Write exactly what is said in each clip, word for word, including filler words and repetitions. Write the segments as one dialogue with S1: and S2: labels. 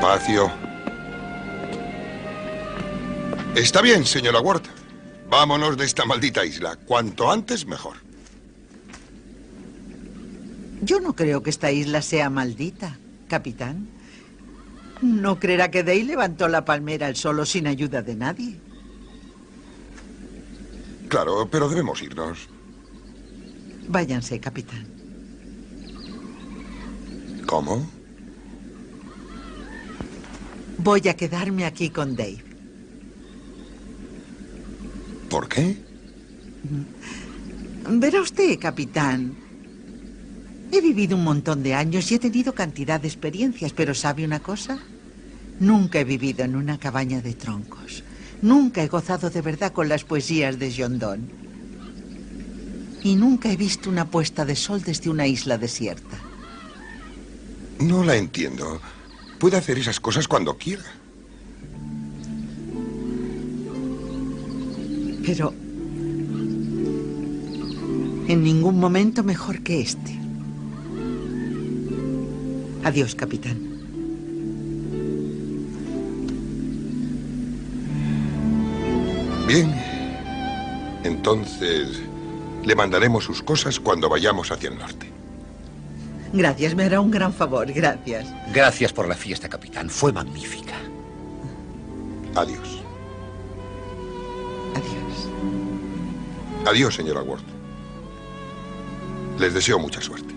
S1: Despacio. Está bien, señora Ward. Vámonos de esta maldita isla. Cuanto antes, mejor.
S2: Yo no creo que esta isla sea maldita, capitán. ¿No creerá que Dale levantó la palmera él solo sin ayuda de nadie?
S1: Claro, pero debemos irnos.
S2: Váyanse, capitán.
S1: ¿Cómo?
S2: Voy a quedarme aquí con Dave.
S1: ¿Por qué?
S2: Verá usted, capitán. He vivido un montón de años y he tenido cantidad de experiencias, pero ¿sabe una cosa? Nunca he vivido en una cabaña de troncos. Nunca he gozado de verdad con las poesías de John Donne. Y nunca he visto una puesta de sol desde una isla desierta.
S1: No la entiendo. Puede hacer esas cosas cuando quiera.
S2: Pero en ningún momento mejor que este. Adiós, capitán.
S1: Bien. Entonces, le mandaremos sus cosas cuando vayamos hacia el norte.
S2: Gracias, me hará un gran favor, gracias.
S3: Gracias por la fiesta, capitán. Fue magnífica.
S1: Adiós.
S2: Adiós.
S1: Adiós, señora Ward. Les deseo mucha suerte.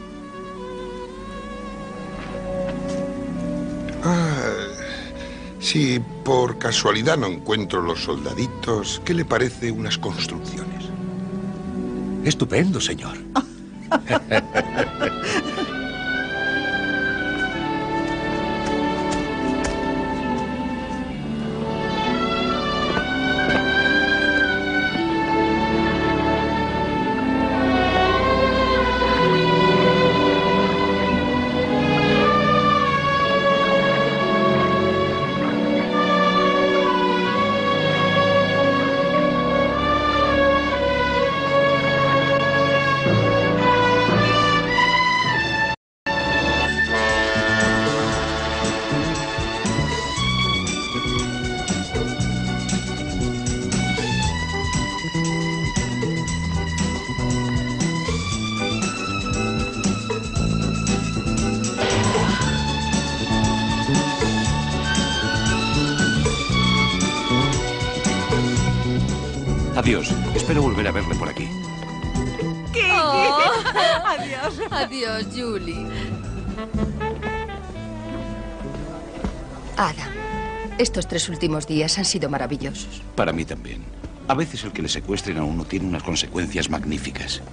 S1: Ah, si por casualidad no encuentro los soldaditos, ¿qué le parece unas construcciones?
S3: Estupendo, señor.
S4: Adiós. Espero volver a verle por aquí.
S5: Kiki.
S6: Oh.
S5: Adiós.
S6: Adiós, Julie. Adam, estos tres últimos días han sido maravillosos.
S4: Para mí también. A veces el que le secuestren a uno tiene unas consecuencias magníficas.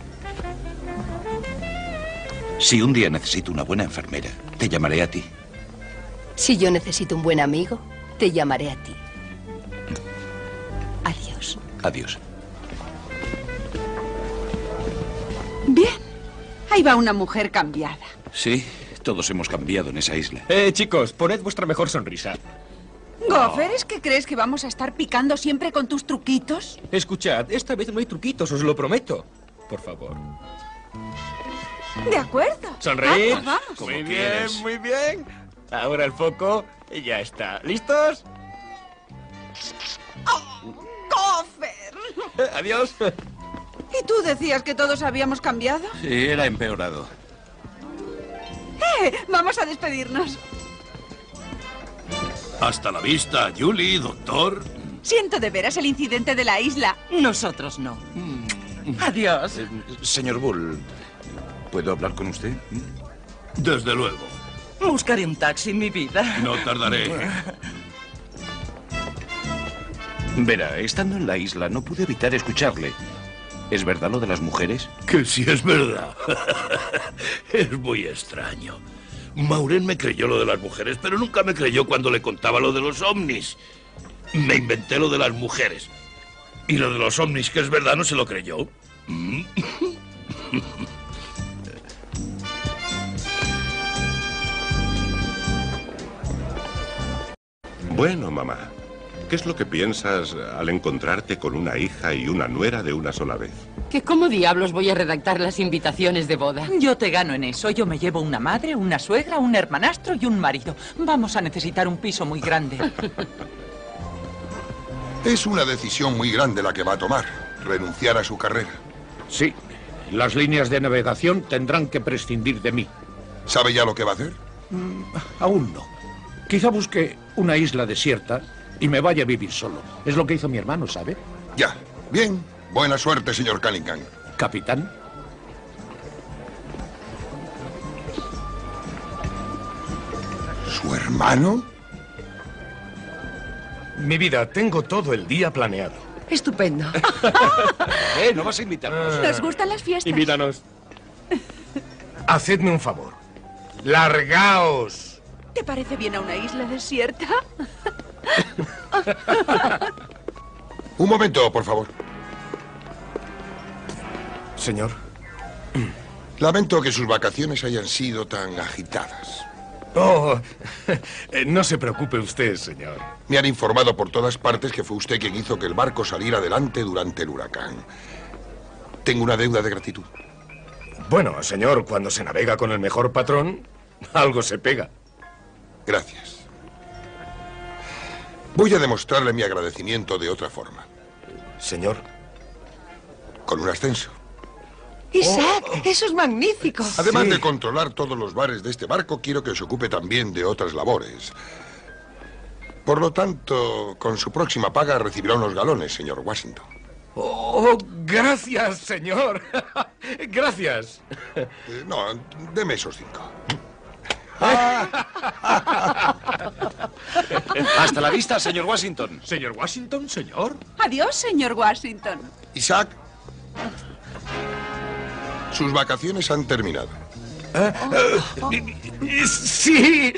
S4: Si un día necesito una buena enfermera, te llamaré a ti.
S6: Si yo necesito un buen amigo, te llamaré a ti. Adiós.
S4: Adiós.
S5: Bien. Ahí va una mujer cambiada.
S4: Sí, todos hemos cambiado en esa isla.
S7: Eh, chicos, poned vuestra mejor sonrisa.
S5: Gopher, ¿es que crees que vamos a estar picando siempre con tus truquitos?
S7: Escuchad, esta vez no hay truquitos, os lo prometo. Por favor.
S5: De acuerdo.
S7: Sonreír.
S5: Ah, pues vamos.
S7: Muy
S4: quieres.
S7: bien, muy bien. Ahora el foco y ya está. ¿Listos?
S5: Oh, Gopher.
S7: Eh, adiós.
S5: ¿Y tú decías que todos habíamos cambiado?
S4: Sí, era empeorado.
S5: ¡Eh! Vamos a despedirnos.
S8: Hasta la vista, Julie, doctor.
S5: Siento de veras el incidente de la isla.
S2: Nosotros no. Adiós.
S4: Eh, señor Bull, ¿puedo hablar con usted?
S8: Desde luego.
S2: Buscaré un taxi, mi vida.
S8: No tardaré.
S4: Verá, estando en la isla no pude evitar escucharle. ¿Es verdad lo de las mujeres?
S8: Que sí es verdad. Es muy extraño. Maureen me creyó lo de las mujeres, pero nunca me creyó cuando le contaba lo de los ovnis. Me inventé lo de las mujeres. Y lo de los ovnis, que es verdad, no se lo creyó.
S9: Bueno, mamá. ¿Qué es lo que piensas al encontrarte con una hija y una nuera de una sola vez?
S10: ¿Que cómo diablos voy a redactar las invitaciones de boda?
S11: Yo te gano en eso. Yo me llevo una madre, una suegra, un hermanastro y un marido. Vamos a necesitar un piso muy grande.
S1: Es una decisión muy grande la que va a tomar. Renunciar a su carrera.
S3: Sí. Las líneas de navegación tendrán que prescindir de mí.
S1: ¿Sabe ya lo que va a hacer?
S3: Mm, aún no. Quizá busque una isla desierta y me vaya a vivir solo. Es lo que hizo mi hermano, ¿sabe?
S1: Ya. Bien. Buena suerte, señor Cunningham.
S3: Capitán.
S1: ¿Su hermano?
S7: Mi vida, tengo todo el día planeado.
S6: Estupendo.
S4: ¿Eh? ¿No vas a invitarnos?
S5: ¿Nos gustan las fiestas?
S7: Invítanos. Hacedme un favor. ¡Largaos!
S5: ¿Te parece bien a una isla desierta?
S1: Un momento, por favor.
S7: Señor.
S1: Lamento que sus vacaciones hayan sido tan agitadas.
S7: Oh, eh, no se preocupe usted, señor.
S1: Me han informado por todas partes que fue usted quien hizo que el barco saliera adelante durante el huracán. Tengo una deuda de gratitud.
S7: Bueno, señor, cuando se navega con el mejor patrón, algo se pega.
S1: Gracias. Voy a demostrarle mi agradecimiento de otra forma.
S7: Señor.
S1: Con un ascenso.
S6: Isaac, oh, eso es magnífico.
S1: Además
S7: sí.
S1: de controlar todos los bares de este barco, quiero que se ocupe también de otras labores. Por lo tanto, con su próxima paga recibirá unos galones, señor Washington.
S7: Oh, gracias, señor. Gracias.
S1: Eh, no, deme esos cinco.
S4: Hasta la vista, señor Washington.
S3: Señor Washington, señor.
S5: Adiós, señor Washington.
S1: Isaac. Sus vacaciones han terminado.
S7: ¿Eh? Oh. Sí.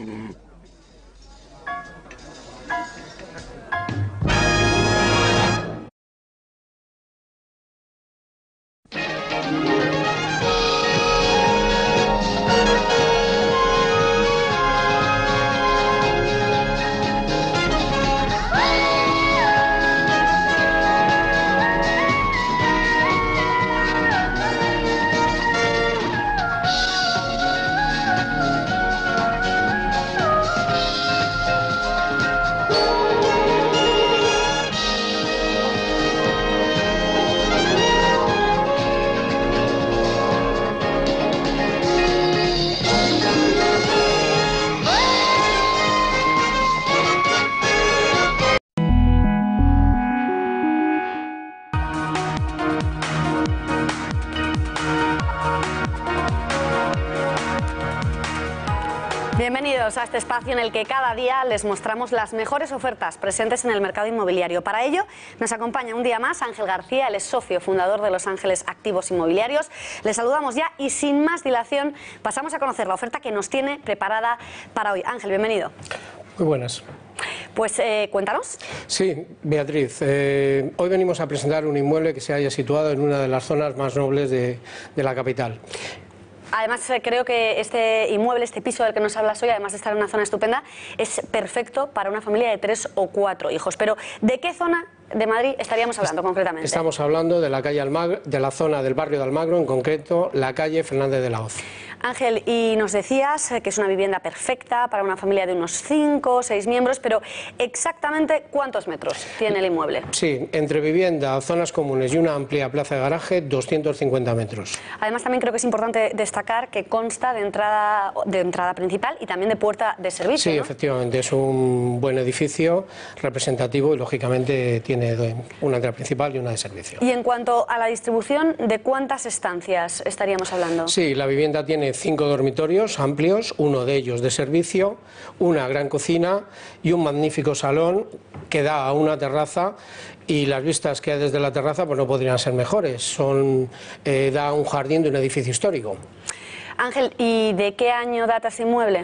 S12: Bienvenidos a este espacio en el que cada día les mostramos las mejores ofertas presentes en el mercado inmobiliario. Para ello nos acompaña un día más Ángel García, él es socio fundador de Los Ángeles Activos Inmobiliarios. Les saludamos ya y sin más dilación pasamos a conocer la oferta que nos tiene preparada para hoy. Ángel, bienvenido.
S13: Muy buenas.
S12: Pues eh, cuéntanos.
S13: Sí, Beatriz, eh, hoy venimos a presentar un inmueble que se haya situado en una de las zonas más nobles de, de la capital.
S12: Además, creo que este inmueble, este piso del que nos hablas hoy, además de estar en una zona estupenda, es perfecto para una familia de tres o cuatro hijos. Pero, ¿de qué zona de Madrid estaríamos hablando concretamente?
S13: Estamos hablando de la calle Almagro, de la zona del barrio de Almagro, en concreto la calle Fernández de la Hoz.
S12: Ángel, y nos decías que es una vivienda perfecta para una familia de unos cinco o seis miembros, pero exactamente ¿cuántos metros tiene el inmueble?
S13: Sí, entre vivienda, zonas comunes y una amplia plaza de garaje, doscientos cincuenta metros.
S12: Además, también creo que es importante destacar que consta de entrada, de entrada principal y también de puerta de servicio.
S13: Sí,
S12: ¿no?
S13: Efectivamente, es un buen edificio representativo y lógicamente tiene una entrada principal y una de servicio.
S12: Y en cuanto a la distribución, ¿de cuántas estancias estaríamos hablando?
S13: Sí, la vivienda tiene cinco dormitorios amplios, uno de ellos de servicio, una gran cocina y un magnífico salón que da a una terraza, y las vistas que hay desde la terraza pues no podrían ser mejores. Son, eh, da a un jardín de un edificio histórico.
S12: Ángel, ¿y de qué año data ese inmueble?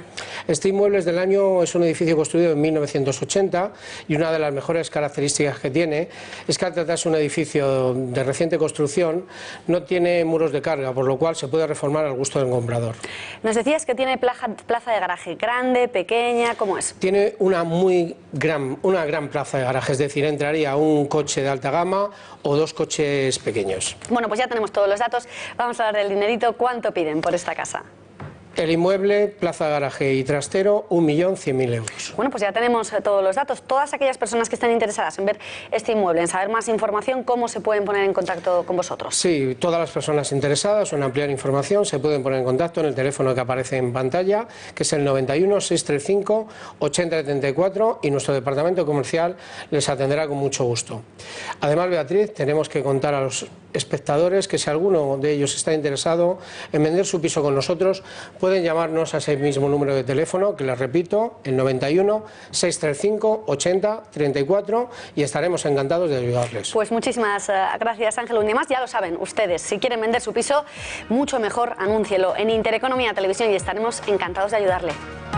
S13: Este inmueble es del año, es un edificio construido en mil novecientos ochenta y una de las mejores características que tiene es que al tratarse de un edificio de reciente construcción no tiene muros de carga, por lo cual se puede reformar al gusto del comprador.
S12: Nos decías que tiene plaza, plaza de garaje grande, pequeña, ¿cómo es?
S13: Tiene una muy gran, una gran plaza de garaje, es decir, entraría un coche de alta gama o dos coches pequeños.
S12: Bueno, pues ya tenemos todos los datos. Vamos a hablar del dinerito. ¿Cuánto piden por esta casa?
S13: El inmueble, plaza, garaje y trastero, un millón cien mil euros.
S12: Bueno, pues ya tenemos todos los datos. Todas aquellas personas que estén interesadas en ver este inmueble, en saber más información, ¿cómo se pueden poner en contacto con vosotros?
S13: Sí, todas las personas interesadas o en ampliar información se pueden poner en contacto en el teléfono que aparece en pantalla, que es el noventa y uno, seiscientos treinta y cinco, ochenta setenta y cuatro, y nuestro departamento comercial les atenderá con mucho gusto. Además, Beatriz, tenemos que contar a los espectadores que si alguno de ellos está interesado en vender su piso con nosotros, pueden llamarnos a ese mismo número de teléfono, que les repito, el noventa y uno, seiscientos treinta y cinco, ochenta treinta y cuatro, y estaremos encantados de ayudarles.
S12: Pues muchísimas uh, gracias, Ángel. Un día más, ya lo saben ustedes, si quieren vender su piso, mucho mejor anúncielo en Intereconomía Televisión y estaremos encantados de ayudarle.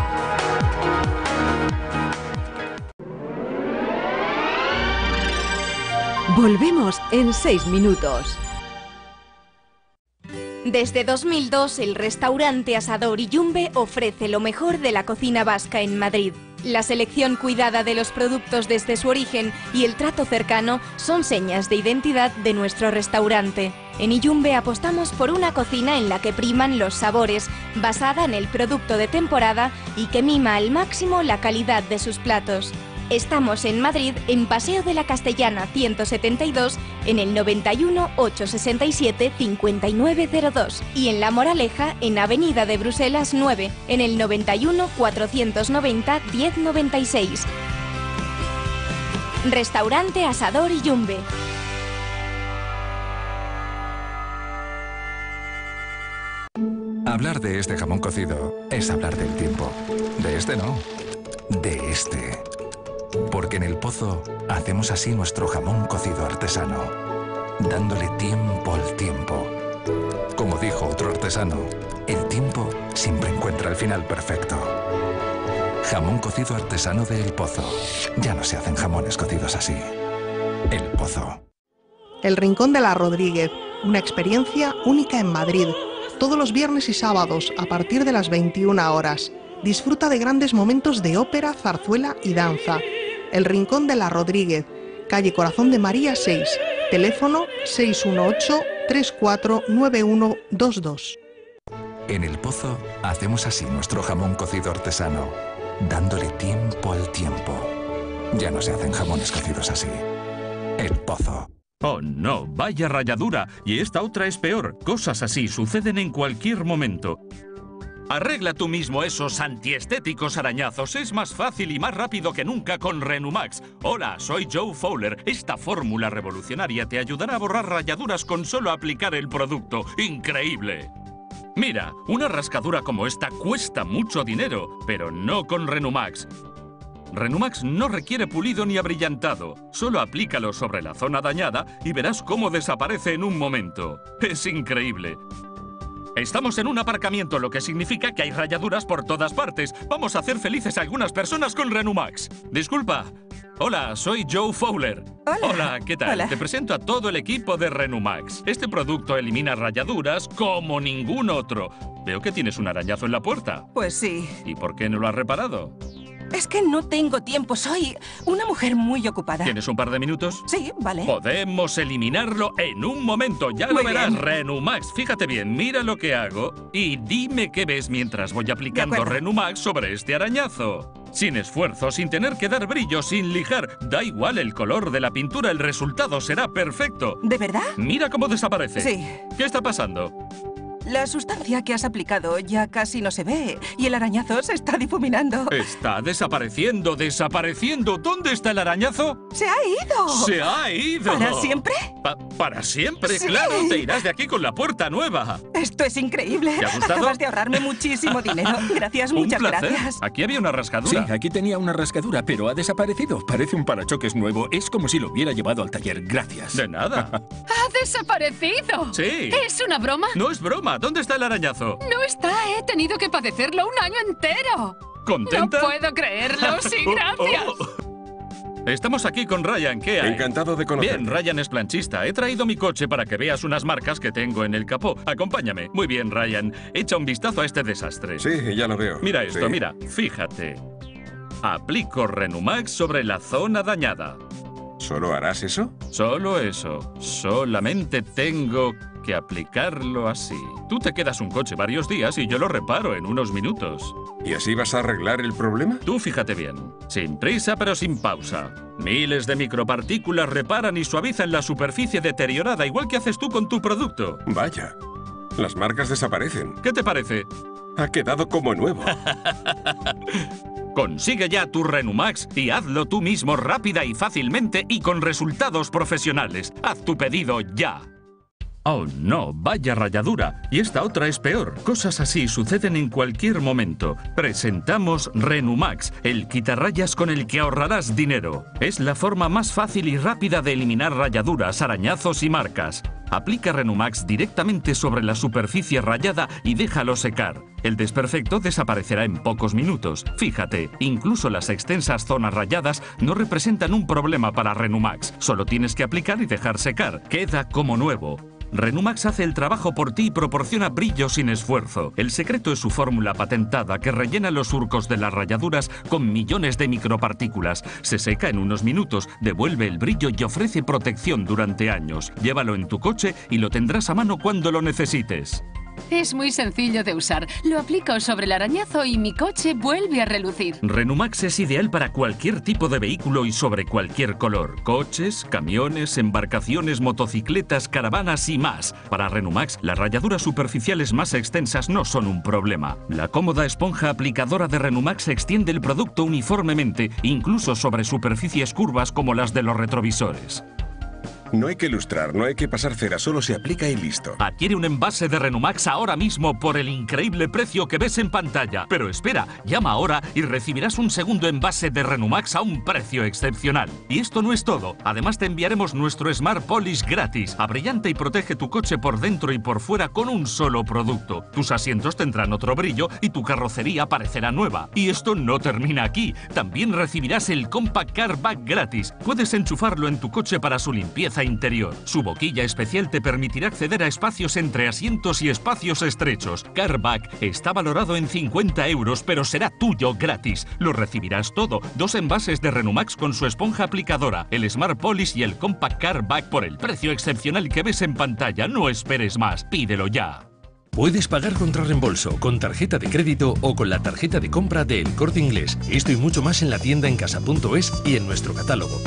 S14: Volvemos en seis minutos.
S15: Desde dos mil dos, el restaurante Asador y Yumbe ofrece lo mejor de la cocina vasca en Madrid. La selección cuidada de los productos desde su origen y el trato cercano son señas de identidad de nuestro restaurante. En Iyumbe apostamos por una cocina en la que priman los sabores, basada en el producto de temporada y que mima al máximo la calidad de sus platos. Estamos en Madrid, en Paseo de la Castellana ciento setenta y dos, en el noventa y uno, ochocientos sesenta y siete, cincuenta y nueve cero dos y en La Moraleja, en Avenida de Bruselas nueve, en el noventa y uno, cuatrocientos noventa, diez noventa y seis. Restaurante Asador y Yumbe.
S16: Hablar de este jamón cocido es hablar del tiempo. De este no, de este. Porque en El Pozo hacemos así nuestro jamón cocido artesano, dándole tiempo al tiempo. Como dijo otro artesano, el tiempo siempre encuentra el final perfecto. Jamón cocido artesano de El Pozo. Ya no se hacen jamones cocidos así. El Pozo.
S17: El Rincón de la Rodríguez, una experiencia única en Madrid. Todos los viernes y sábados a partir de las veintiuna horas. Disfruta de grandes momentos de ópera, zarzuela y danza. El Rincón de la Rodríguez, calle Corazón de María seis, teléfono seis uno ocho, tres cuatro nueve uno dos dos.
S16: En El Pozo hacemos así nuestro jamón cocido artesano, dándole tiempo al tiempo. Ya no se hacen jamones cocidos así. El Pozo.
S18: Oh no, vaya rayadura. Y esta otra es peor. Cosas así suceden en cualquier momento. Arregla tú mismo esos antiestéticos arañazos. Es más fácil y más rápido que nunca con Renumax. Hola, soy Joe Fowler. Esta fórmula revolucionaria te ayudará a borrar rayaduras con solo aplicar el producto. ¡Increíble! Mira, una rascadura como esta cuesta mucho dinero, pero no con Renumax. Renumax no requiere pulido ni abrillantado. Solo aplícalo sobre la zona dañada y verás cómo desaparece en un momento. Es increíble. Estamos en un aparcamiento, lo que significa que hay rayaduras por todas partes. Vamos a hacer felices a algunas personas con Renumax. Disculpa. Hola, soy Joe Fowler.
S19: Hola.
S18: Hola, ¿qué tal?
S19: Hola.
S18: Te presento a todo el equipo de Renumax. Este producto elimina rayaduras como ningún otro. Veo que tienes un arañazo en la puerta.
S19: Pues sí.
S18: ¿Y por qué no lo has reparado?
S19: Es que no tengo tiempo. Soy una mujer muy ocupada.
S18: ¿Tienes un par de minutos?
S19: Sí, vale.
S18: Podemos eliminarlo en un momento. Ya
S19: Muy
S18: lo verás,
S19: bien.
S18: Renumax. Fíjate bien, mira lo que hago y dime qué ves mientras voy aplicando
S19: acuerdo.
S18: Renumax sobre este arañazo. Sin esfuerzo, sin tener que dar brillo, sin lijar. Da igual el color de la pintura, el resultado será perfecto.
S19: ¿De verdad?
S18: Mira cómo desaparece.
S19: Sí.
S18: ¿Qué está pasando?
S19: La sustancia que has aplicado ya casi no se ve y el arañazo se está difuminando.
S18: Está desapareciendo, desapareciendo. ¿Dónde está el arañazo?
S19: ¡Se ha ido!
S18: ¡Se ha ido!
S19: ¿Para siempre?
S18: Pa- para siempre,
S19: Sí.
S18: claro. Te irás de aquí con la puerta nueva.
S19: Esto es increíble.
S18: ¿Te ha gustado?
S19: Acabas de ahorrarme muchísimo dinero. Gracias,
S18: Un
S19: muchas
S18: placer.
S19: gracias.
S18: Aquí había una rascadura.
S20: Sí, aquí tenía una rascadura, pero ha desaparecido. Parece un parachoques nuevo. Es como si lo hubiera llevado al taller. Gracias.
S18: De nada.
S10: ¡Ha desaparecido!
S18: Sí.
S10: ¿Es una broma?
S18: No es broma. ¿Dónde está el arañazo?
S10: No está, he tenido que padecerlo un año entero.
S18: ¿Contenta?
S10: No puedo creerlo, sí, gracias.
S18: Estamos aquí con Ryan, ¿qué hay?
S9: Encantado de conocerte.
S18: Bien, Ryan es planchista. He traído mi coche para que veas unas marcas que tengo en el capó. Acompáñame. Muy bien, Ryan. Echa un vistazo a este desastre.
S9: Sí, ya lo veo.
S18: Mira esto,
S9: Sí.
S18: mira. Fíjate. Aplico Renumax sobre la zona dañada.
S9: ¿Solo harás eso?
S18: Solo eso. Solamente tengo que aplicarlo así. Tú te quedas un coche varios días y yo lo reparo en unos minutos.
S9: ¿Y así vas a arreglar el problema?
S18: Tú fíjate bien. Sin prisa pero sin pausa. Miles de micropartículas reparan y suavizan la superficie deteriorada, igual que haces tú con tu producto.
S9: Vaya. Las marcas desaparecen.
S18: ¿Qué te parece?
S9: Ha quedado como nuevo.
S18: Consigue ya tu Renumax y hazlo tú mismo rápida y fácilmente y con resultados profesionales. Haz tu pedido ya. Oh, no, vaya rayadura. Y esta otra es peor. Cosas así suceden en cualquier momento. Presentamos Renumax, el quitarrayas con el que ahorrarás dinero. Es la forma más fácil y rápida de eliminar rayaduras, arañazos y marcas. Aplica Renumax directamente sobre la superficie rayada y déjalo secar. El desperfecto desaparecerá en pocos minutos. Fíjate, incluso las extensas zonas rayadas no representan un problema para Renumax. Solo tienes que aplicar y dejar secar. Queda como nuevo. Renumax hace el trabajo por ti y proporciona brillo sin esfuerzo. El secreto es su fórmula patentada que rellena los surcos de las rayaduras con millones de micropartículas. Se seca en unos minutos, devuelve el brillo y ofrece protección durante años. Llévalo en tu coche y lo tendrás a mano cuando lo necesites.
S10: Es muy sencillo de usar. Lo aplico sobre el arañazo y mi coche vuelve a relucir.
S18: Renumax es ideal para cualquier tipo de vehículo y sobre cualquier color. Coches, camiones, embarcaciones, motocicletas, caravanas y más. Para Renumax, las rayaduras superficiales más extensas no son un problema. La cómoda esponja aplicadora de Renumax extiende el producto uniformemente, incluso sobre superficies curvas como las de los retrovisores.
S9: No hay que lustrar, no hay que pasar cera, solo se aplica y listo.
S18: Adquiere un envase de Renumax ahora mismo por el increíble precio que ves en pantalla. Pero espera, llama ahora y recibirás un segundo envase de Renumax a un precio excepcional. Y esto no es todo. Además te enviaremos nuestro Smart Polish gratis. Abrillanta y protege tu coche por dentro y por fuera con un solo producto. Tus asientos tendrán otro brillo y tu carrocería parecerá nueva. Y esto no termina aquí. También recibirás el Compact Car Bag gratis. Puedes enchufarlo en tu coche para su limpieza interior. Su boquilla especial te permitirá acceder a espacios entre asientos y espacios estrechos. Carback está valorado en cincuenta euros, pero será tuyo gratis. Lo recibirás todo. Dos envases de Renumax con su esponja aplicadora, el Smart Polish y el Compact Carback por el precio excepcional que ves en pantalla. No esperes más. Pídelo ya.
S21: Puedes pagar contra reembolso, con tarjeta de crédito o con la tarjeta de compra de El Corte Inglés. Esto y mucho más en la tienda en casa punto es y en nuestro catálogo.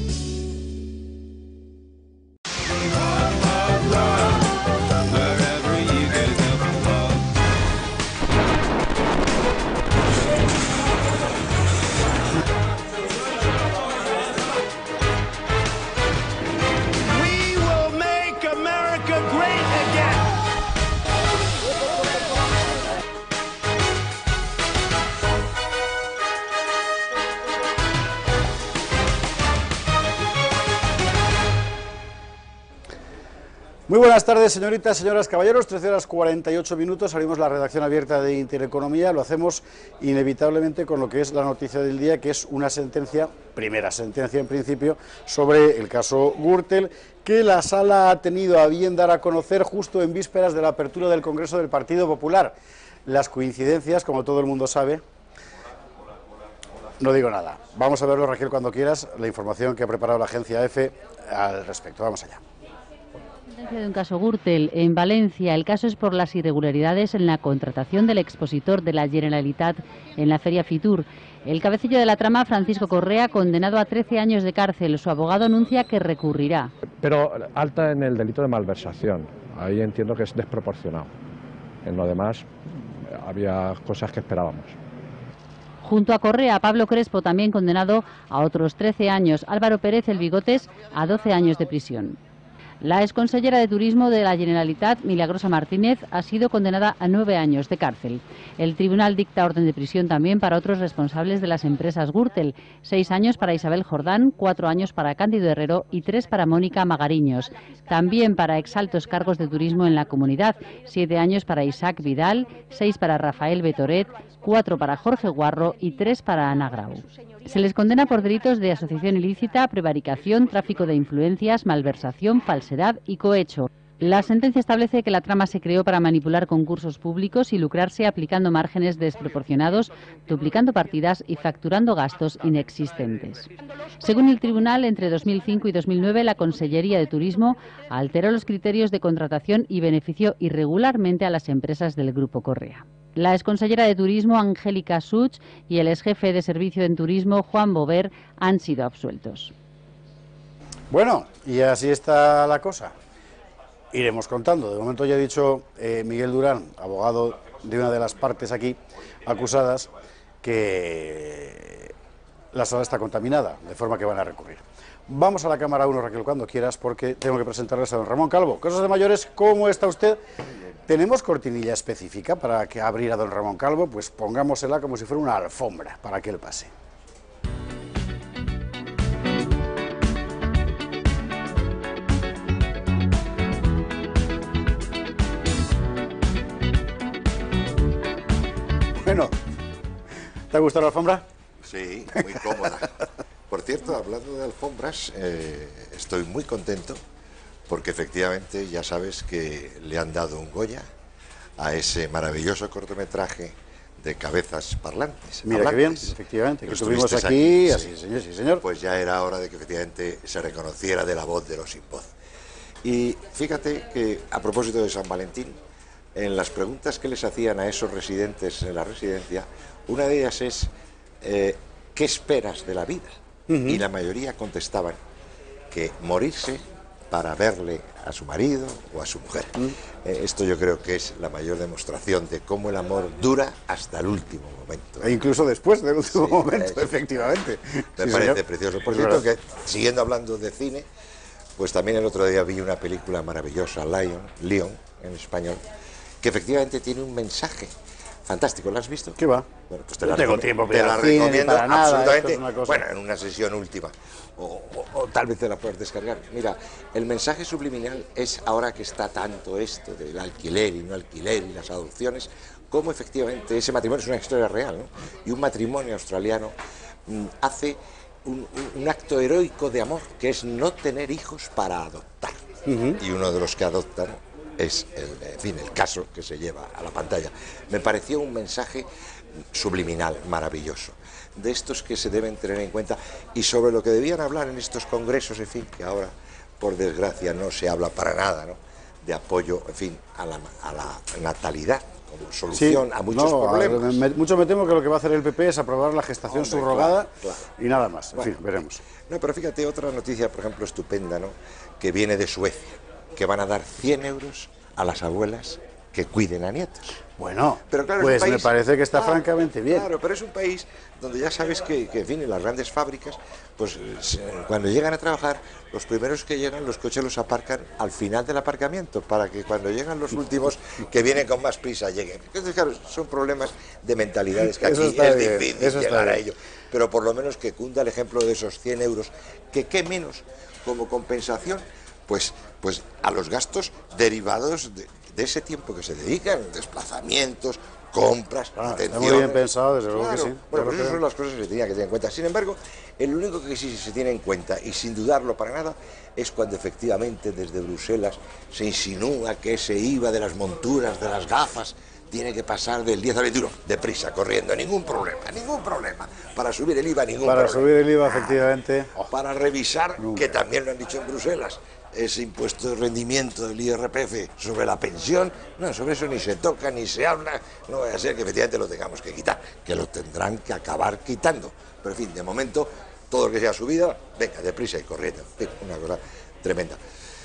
S22: Muy buenas tardes, señoritas, señoras, caballeros. trece horas cuarenta y ocho minutos, abrimos la redacción abierta de Intereconomía. Lo hacemos inevitablemente con lo que es la noticia del día, que es una sentencia, primera sentencia en principio, sobre el caso Gürtel, que la Sala ha tenido a bien dar a conocer justo en vísperas de la apertura del Congreso del Partido Popular. Las coincidencias, como todo el mundo sabe, no digo nada. Vamos a verlo, Raquel, cuando quieras, la información que ha preparado la agencia EFE al respecto. Vamos allá.
S23: De un caso Gürtel en Valencia. El caso es por las irregularidades en la contratación del expositor de la Generalitat en la Feria Fitur. El cabecillo de la trama, Francisco Correa, condenado a trece años de cárcel. Su abogado anuncia que recurrirá.
S24: Pero alta en el delito de malversación. Ahí entiendo que es desproporcionado. En lo demás había cosas que esperábamos.
S23: Junto a Correa, Pablo Crespo, también condenado a otros trece años. Álvaro Pérez, el Bigotes, a doce años de prisión. La exconsellera de Turismo de la Generalitat, Milagrosa Martínez, ha sido condenada a nueve años de cárcel. El tribunal dicta orden de prisión también para otros responsables de las empresas Gürtel. Seis años para Isabel Jordán, cuatro años para Cándido Herrero y tres para Mónica Magariños. También para exaltos cargos de turismo en la comunidad. Siete años para Isaac Vidal, seis para Rafael Betoret, cuatro para Jorge Guarro y tres para Ana Grau. Se les condena por delitos de asociación ilícita, prevaricación, tráfico de influencias, malversación, falsedad y cohecho. La sentencia establece que la trama se creó para manipular concursos públicos y lucrarse aplicando márgenes desproporcionados, duplicando partidas y facturando gastos inexistentes. Según el tribunal, entre dos mil cinco y dos mil nueve, la Consellería de Turismo alteró los criterios de contratación y benefició irregularmente a las empresas del Grupo Correa. La exconsellera de Turismo, Angélica Such, y el exjefe de Servicio en Turismo, Juan Bover, han sido absueltos.
S22: Bueno, y así está la cosa. Iremos contando. De momento ya ha dicho eh, Miguel Durán, abogado de una de las partes aquí acusadas, que la sala está contaminada, de forma que van a recurrir. Vamos a la cámara uno, Raquel, cuando quieras, porque tengo que presentarles a don Ramón Calvo. Cosas de mayores, ¿cómo está usted? ¿Tenemos cortinilla específica para que abrir a don Ramón Calvo? Pues pongámosela como si fuera una alfombra para que él pase. Bueno, ¿te ha gustado la alfombra?
S2: Sí, muy cómoda. Por cierto, hablando de alfombras, eh, estoy muy contento porque efectivamente ya sabes que le han dado un Goya a ese maravilloso cortometraje de Cabezas Parlantes.
S22: Mira qué bien, efectivamente, que tuvimos aquí, así, señor, sí, señor.
S2: Pues ya era hora de que efectivamente se reconociera de la voz de los sin voz. Y fíjate que, a propósito de San Valentín, en las preguntas que les hacían a esos residentes en la residencia, una de ellas es, eh, ¿qué esperas de la vida? Uh-huh. Y la mayoría contestaban que morirse para verle a su marido o a su mujer. Uh-huh. eh, esto yo creo que es la mayor demostración de cómo el amor dura hasta el último momento.
S22: E incluso después del último sí, momento, es, efectivamente.
S2: Me
S22: sí,
S2: parece
S22: señor.
S2: Precioso. Por cierto, que siguiendo hablando de cine, pues también el otro día vi una película maravillosa, Lion, Leon, en español, que efectivamente tiene un mensaje fantástico. ¿Lo has visto?
S22: ¿Qué va?
S2: Bueno, pues te
S22: no
S2: la,
S22: tengo
S2: recom
S22: tiempo
S2: te la
S22: cine,
S2: recomiendo
S22: para nada,
S2: absolutamente.
S22: Es una cosa...
S2: Bueno, en una sesión última. O, o, o tal vez te la puedas descargar. Mira, el mensaje subliminal es, ahora que está tanto esto del alquiler y no alquiler y las adopciones, cómo efectivamente ese matrimonio es una historia real, ¿no? Y un matrimonio australiano mmm, hace un, un, un acto heroico de amor, que es no tener hijos para adoptar. Uh-huh. Y uno de los que adoptan es, el, en fin, el caso que se lleva a la pantalla. Me pareció un mensaje subliminal, maravilloso, de estos que se deben tener en cuenta y sobre lo que debían hablar en estos congresos, en fin, que ahora, por desgracia, no se habla para nada, ¿no? De apoyo, en fin, a la, a la natalidad como solución sí, a muchos no, problemas.
S22: Me, mucho me temo que lo que va a hacer el P P es aprobar la gestación Hombre, subrogada claro, claro. y nada más. En bueno, fin, veremos.
S2: No, pero fíjate, otra noticia, por ejemplo, estupenda, ¿no? Que viene de Suecia, que van a dar cien euros a las abuelas que cuiden a nietos.
S22: Bueno,
S2: pero claro,
S22: pues
S2: es un país,
S22: me parece que está
S2: claro,
S22: francamente bien.
S2: Claro, pero es un país donde ya sabes que, que en fin, en las grandes fábricas, pues cuando llegan a trabajar, los primeros que llegan, los coches los aparcan al final del aparcamiento, para que cuando llegan los últimos, que vienen con más prisa, lleguen. Entonces, claro, son problemas de mentalidades que aquí es
S22: bien,
S2: difícil llegar a ello. Pero por lo menos que cunda el ejemplo de esos cien euros, que qué menos como compensación, pues, pues a los gastos derivados de, de ese tiempo que se dedican, desplazamientos, compras,
S22: ah,
S2: atención.
S22: Muy bien pensado, desde luego
S2: claro,
S22: que sí.
S2: Bueno, pues esas son las cosas que se tenían que tener en cuenta. Sin embargo, el único que sí se tiene en cuenta, y sin dudarlo para nada, es cuando efectivamente desde Bruselas se insinúa que ese I V A de las monturas, de las gafas, tiene que pasar del diez al veintiuno, deprisa, corriendo, ningún problema, ningún problema. Para subir el I V A, ningún
S22: para
S2: problema.
S22: Para subir el I V A, efectivamente.
S2: Para revisar,
S22: Nunca.
S2: que también lo han dicho en Bruselas, ese impuesto de rendimiento del I R P F sobre la pensión, no, sobre eso ni se toca, ni se habla, no vaya a ser que efectivamente lo tengamos que quitar, que lo tendrán que acabar quitando. Pero en fin, de momento, todo lo que sea subida, venga, deprisa y corriendo, una cosa tremenda.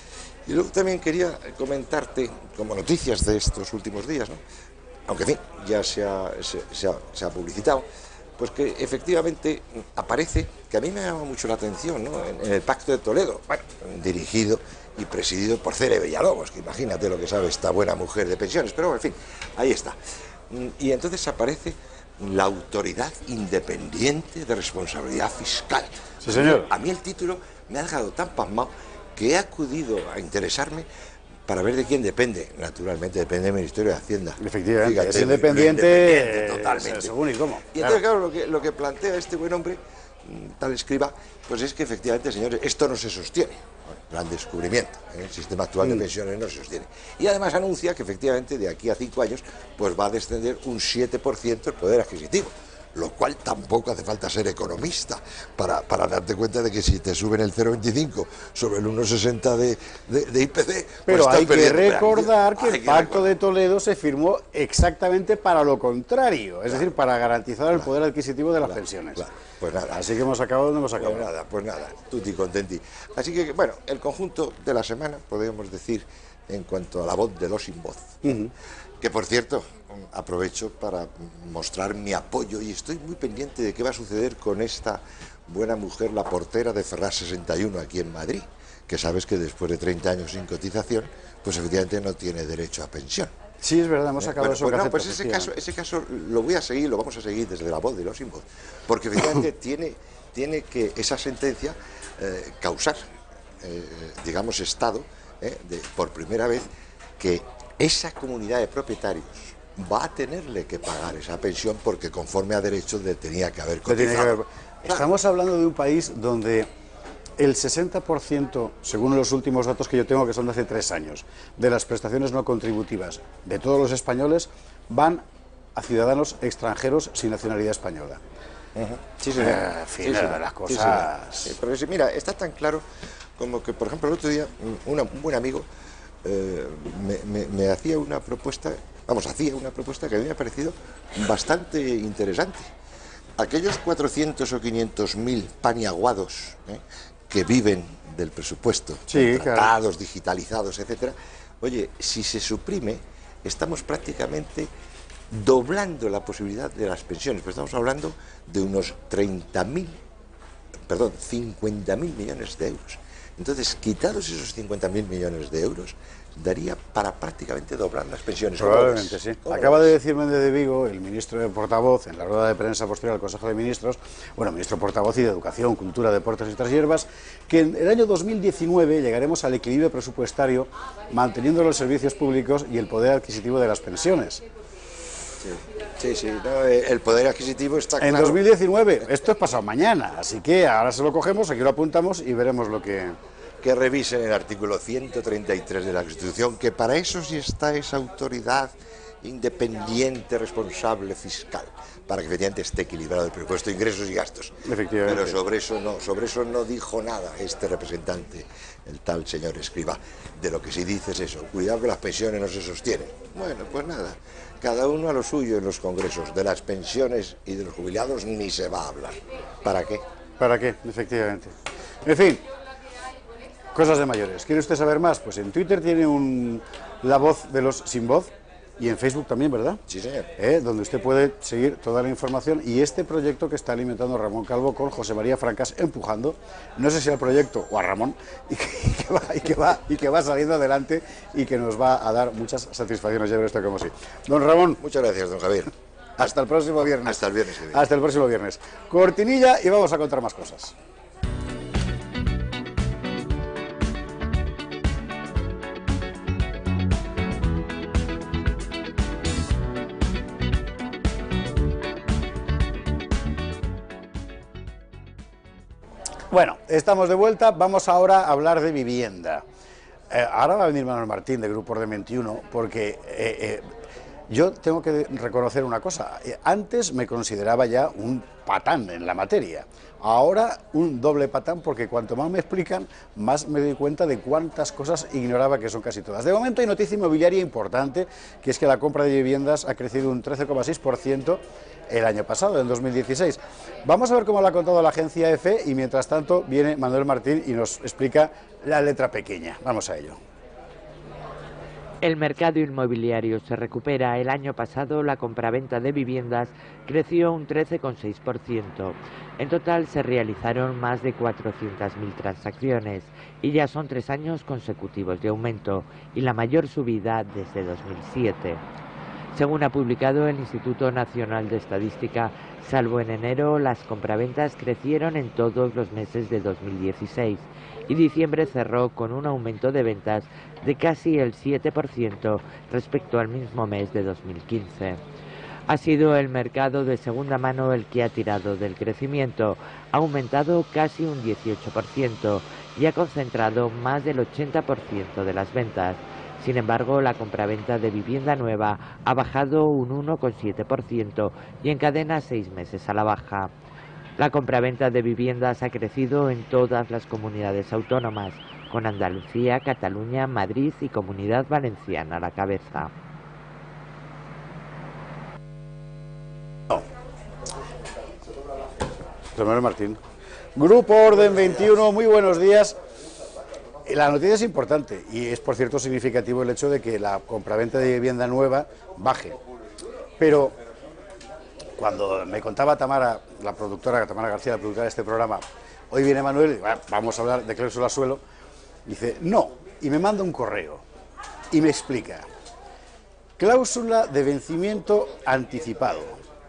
S2: Y luego también quería comentarte, como noticias de estos últimos días, ¿no? Aunque en fin, ya se ha, se, se ha, se ha publicitado, Pues que efectivamente aparece, que a mí me llama mucho la atención, ¿no? en, en el Pacto de Toledo, bueno, dirigido y presidido por Cere Villalobos, que imagínate lo que sabe esta buena mujer de pensiones, pero en fin, ahí está. Y entonces aparece la Autoridad Independiente de Responsabilidad Fiscal.
S22: Sí, señor.
S2: A mí el título me ha dejado tan pasmado que he acudido a interesarme para ver de quién depende. Naturalmente depende del Ministerio de Hacienda.
S22: Efectivamente,
S2: Fíjate,
S22: es independiente,
S2: independiente totalmente.
S22: Según y cómo.
S2: Y entonces, claro, lo que, lo que plantea este buen hombre, tal Escrivá, pues es que efectivamente, señores, esto no se sostiene. Gran descubrimiento, ¿eh? El sistema actual de pensiones no se sostiene. Y además anuncia que efectivamente de aquí a cinco años pues va a descender un siete por ciento el poder adquisitivo. Lo cual tampoco hace falta ser economista para, para darte cuenta de que si te suben el cero coma veinticinco sobre el uno coma sesenta de, de, de I P C...
S22: Pero
S2: pues
S22: hay que
S2: perdiendo.
S22: recordar que
S2: Hay
S22: el
S2: que
S22: Pacto
S2: recordar.
S22: de Toledo se firmó exactamente para lo contrario, es decir, para garantizar el poder adquisitivo de las pensiones.
S2: Claro. Pues nada.
S22: Así que hemos acabado donde hemos acabado.
S2: Pues nada, pues nada, tutti contenti. Así que, bueno, el conjunto de la semana, podríamos decir, en cuanto a la voz de los sin voz.
S22: Uh-huh.
S2: Que, por cierto, aprovecho para mostrar mi apoyo y estoy muy pendiente de qué va a suceder con esta buena mujer, la portera de Ferraz sesenta y uno aquí en Madrid, que sabes que después de treinta años sin cotización, pues efectivamente no tiene derecho a pensión.
S22: Sí, es verdad, hemos sacado
S2: Bueno,
S22: eso.
S2: pues, no,
S22: concepto,
S2: pues ese caso, ese caso lo voy a seguir, lo vamos a seguir desde la voz de los sin voz, porque efectivamente tiene, tiene que esa sentencia eh, causar, eh, digamos, estado, eh, de, por primera vez, que esa comunidad de propietarios va a tenerle que pagar esa pensión porque conforme a derechos le tenía que haber
S22: Tiene que
S2: cotizado.
S22: haber- Estamos hablando de un país donde el sesenta por ciento, según los últimos datos que yo tengo, que son de hace tres años, de las prestaciones no contributivas de todos los españoles van a ciudadanos extranjeros sin nacionalidad española.
S2: Sí,
S22: señor.
S2: señor.
S22: Eh, en fin,
S2: Sí, señor.
S22: las
S2: Sí,
S22: cosas-
S2: señor. Sí, pero sí, mira, está tan claro como que, por ejemplo, el otro día una- un buen amigo eh, me, me- me hacía una propuesta, vamos, hacía una propuesta que a mí me ha parecido bastante interesante. Aquellos cuatrocientos o quinientos mil paniaguados ¿eh? que viven del presupuesto,
S22: Sí,
S2: contratados, digitalizados, etcétera, oye, si se suprime, estamos prácticamente doblando la posibilidad de las pensiones, pues estamos hablando de unos treinta mil, perdón, cincuenta mil millones de euros. Entonces, quitados esos cincuenta mil millones de euros, daría para prácticamente doblar las pensiones. ¿Cómo
S22: Probablemente
S2: ves?
S22: sí.
S2: ¿Cómo
S22: Acaba
S2: ves?
S22: de decir Méndez de Vigo, el ministro de portavoz, en la rueda de prensa posterior al Consejo de Ministros, bueno, ministro portavoz y de Educación, Cultura, Deportes y otras hierbas, que en el año dos mil diecinueve llegaremos al equilibrio presupuestario manteniendo los servicios públicos y el poder adquisitivo de las pensiones.
S2: Sí, sí, sí, no, eh, el poder adquisitivo está
S22: En
S2: claro.
S22: dos mil diecinueve, esto es pasado mañana, así que ahora se lo cogemos, aquí lo apuntamos y veremos lo que...
S2: Que revisen el artículo ciento treinta y tres de la Constitución, que para eso sí está esa autoridad independiente, responsable, fiscal, para que efectivamente esté equilibrado el presupuesto, ingresos y gastos.
S22: Efectivamente.
S2: Pero sobre eso no, sobre eso no dijo nada este representante, el tal señor Escrivá. De lo que sí dice es eso, cuidado que las pensiones no se sostienen. Bueno, pues nada, cada uno a lo suyo en los congresos, de las pensiones y de los jubilados ni se va a hablar. ¿Para qué?
S22: ¿Para qué? Efectivamente. En fin, cosas de mayores. ¿Quiere usted saber más? Pues en Twitter tiene un La Voz de los Sin Voz y en Facebook también, ¿verdad?
S2: Sí, señor.
S22: ¿Eh? Donde usted puede seguir toda la información y este proyecto que está alimentando Ramón Calvo con José María Francas empujando, no sé si al proyecto o a Ramón, y que, y que va, y que va, y que va saliendo adelante y que nos va a dar muchas satisfacciones, ya veré esto como sí. Don Ramón.
S2: Muchas gracias, don Javier.
S22: Hasta el próximo viernes.
S2: Hasta el viernes que viene.
S22: Hasta el próximo viernes. Cortinilla y vamos a contar más cosas. Bueno, estamos de vuelta, vamos ahora a hablar de vivienda. Eh, ahora va a venir Manuel Martín de Grupo Orden veintiuno, porque eh, eh, yo tengo que reconocer una cosa. Eh, antes me consideraba ya un patán en la materia, ahora un doble patán, porque cuanto más me explican, más me doy cuenta de cuántas cosas ignoraba, que son casi todas. De momento hay noticia inmobiliaria importante, que es que la compra de viviendas ha crecido un trece coma seis por ciento el año pasado, en dos mil dieciséis. Vamos a ver cómo lo ha contado la agencia EFE y mientras tanto viene Manuel Martín y nos explica la letra pequeña. Vamos a ello.
S4: El mercado inmobiliario se recupera. El año pasado la compraventa de viviendas creció un trece coma seis por ciento. En total se realizaron más de cuatrocientas mil transacciones y ya son tres años consecutivos de aumento y la mayor subida desde dos mil siete. Según ha publicado el Instituto Nacional de Estadística, salvo en enero, las compraventas crecieron en todos los meses de dos mil dieciséis y diciembre cerró con un aumento de ventas de casi el siete por ciento respecto al mismo mes de dos mil quince. Ha sido el mercado de segunda mano el que ha tirado del crecimiento, ha aumentado casi un dieciocho por ciento y ha concentrado más del ochenta por ciento de las ventas. Sin embargo, la compraventa de vivienda nueva ha bajado un uno coma siete por ciento y encadena seis meses a la baja. La compraventa de viviendas ha crecido en todas las comunidades autónomas, con Andalucía, Cataluña, Madrid y Comunidad Valenciana a la cabeza.
S22: José Manuel Martín. Grupo Orden veintiuno, muy buenos días. La noticia es importante y es, por cierto, significativo el hecho de que la compraventa de vivienda nueva baje. Pero cuando me contaba Tamara, la productora, Tamara García, la productora de este programa, hoy viene Manuel y ah, vamos a hablar de cláusula suelo, dice, no, y me manda un correo y me explica, cláusula de vencimiento anticipado.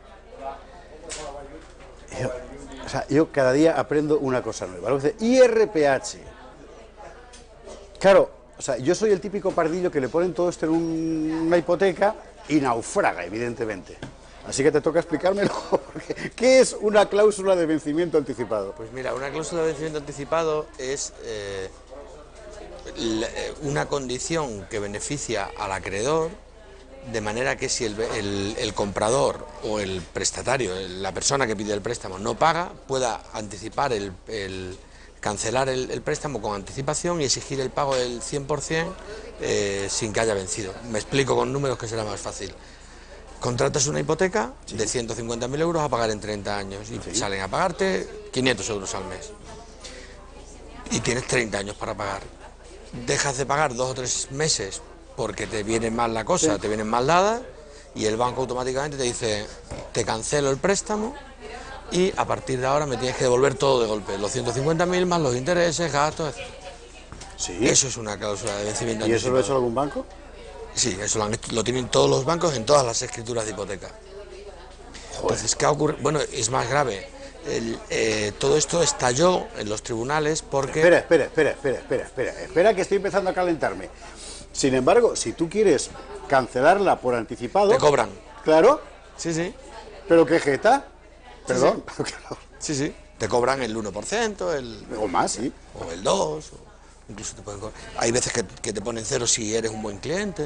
S22: Yo, o sea, yo cada día aprendo una cosa nueva. Luego dice, I R P H. Claro, o sea, yo soy el típico pardillo que le ponen todo esto en un, una hipoteca y naufraga, evidentemente. Así que te toca explicármelo. Porque, ¿qué es una cláusula de vencimiento anticipado?
S6: Pues mira, una cláusula de vencimiento anticipado es eh, una condición que beneficia al acreedor, de manera que si el, el, el comprador o el prestatario, la persona que pide el préstamo, no paga, pueda anticipar el... el cancelar el, el préstamo con anticipación y exigir el pago del cien por cien eh, sin que haya vencido. Me explico con números que será más fácil. Contratas una hipoteca sí. de ciento cincuenta mil euros a pagar en treinta años y sí. salen a pagarte quinientos euros al mes. Y tienes treinta años para pagar. Dejas de pagar dos o tres meses porque te viene mal la cosa, sí. te vienen mal dadas y el banco automáticamente te dice, te cancelo el préstamo y a partir de ahora me tienes que devolver todo de golpe, los ciento cincuenta mil más los intereses, gastos, etcétera. Sí. Eso es una cláusula de vencimiento
S22: anticipado. ¿Y eso lo ha hecho algún banco?
S6: Sí, eso lo, han, lo tienen todos los bancos en todas las escrituras de hipoteca. Joder. Entonces, ¿qué ha ocurrido? Bueno, es más grave. El, eh, todo esto estalló en los tribunales porque...
S22: Espera, espera, espera, espera, espera, espera, espera que estoy empezando a calentarme. Sin embargo, si tú quieres cancelarla por anticipado...
S6: Te cobran.
S22: Claro.
S6: Sí, sí.
S22: ¿Pero qué jeta? Perdón.
S6: Sí, sí. sí, sí. Te cobran el uno por ciento, el...
S22: O más, sí.
S6: O el dos por ciento, o incluso te pueden cobrar. Hay veces que, que te ponen cero si eres un buen cliente.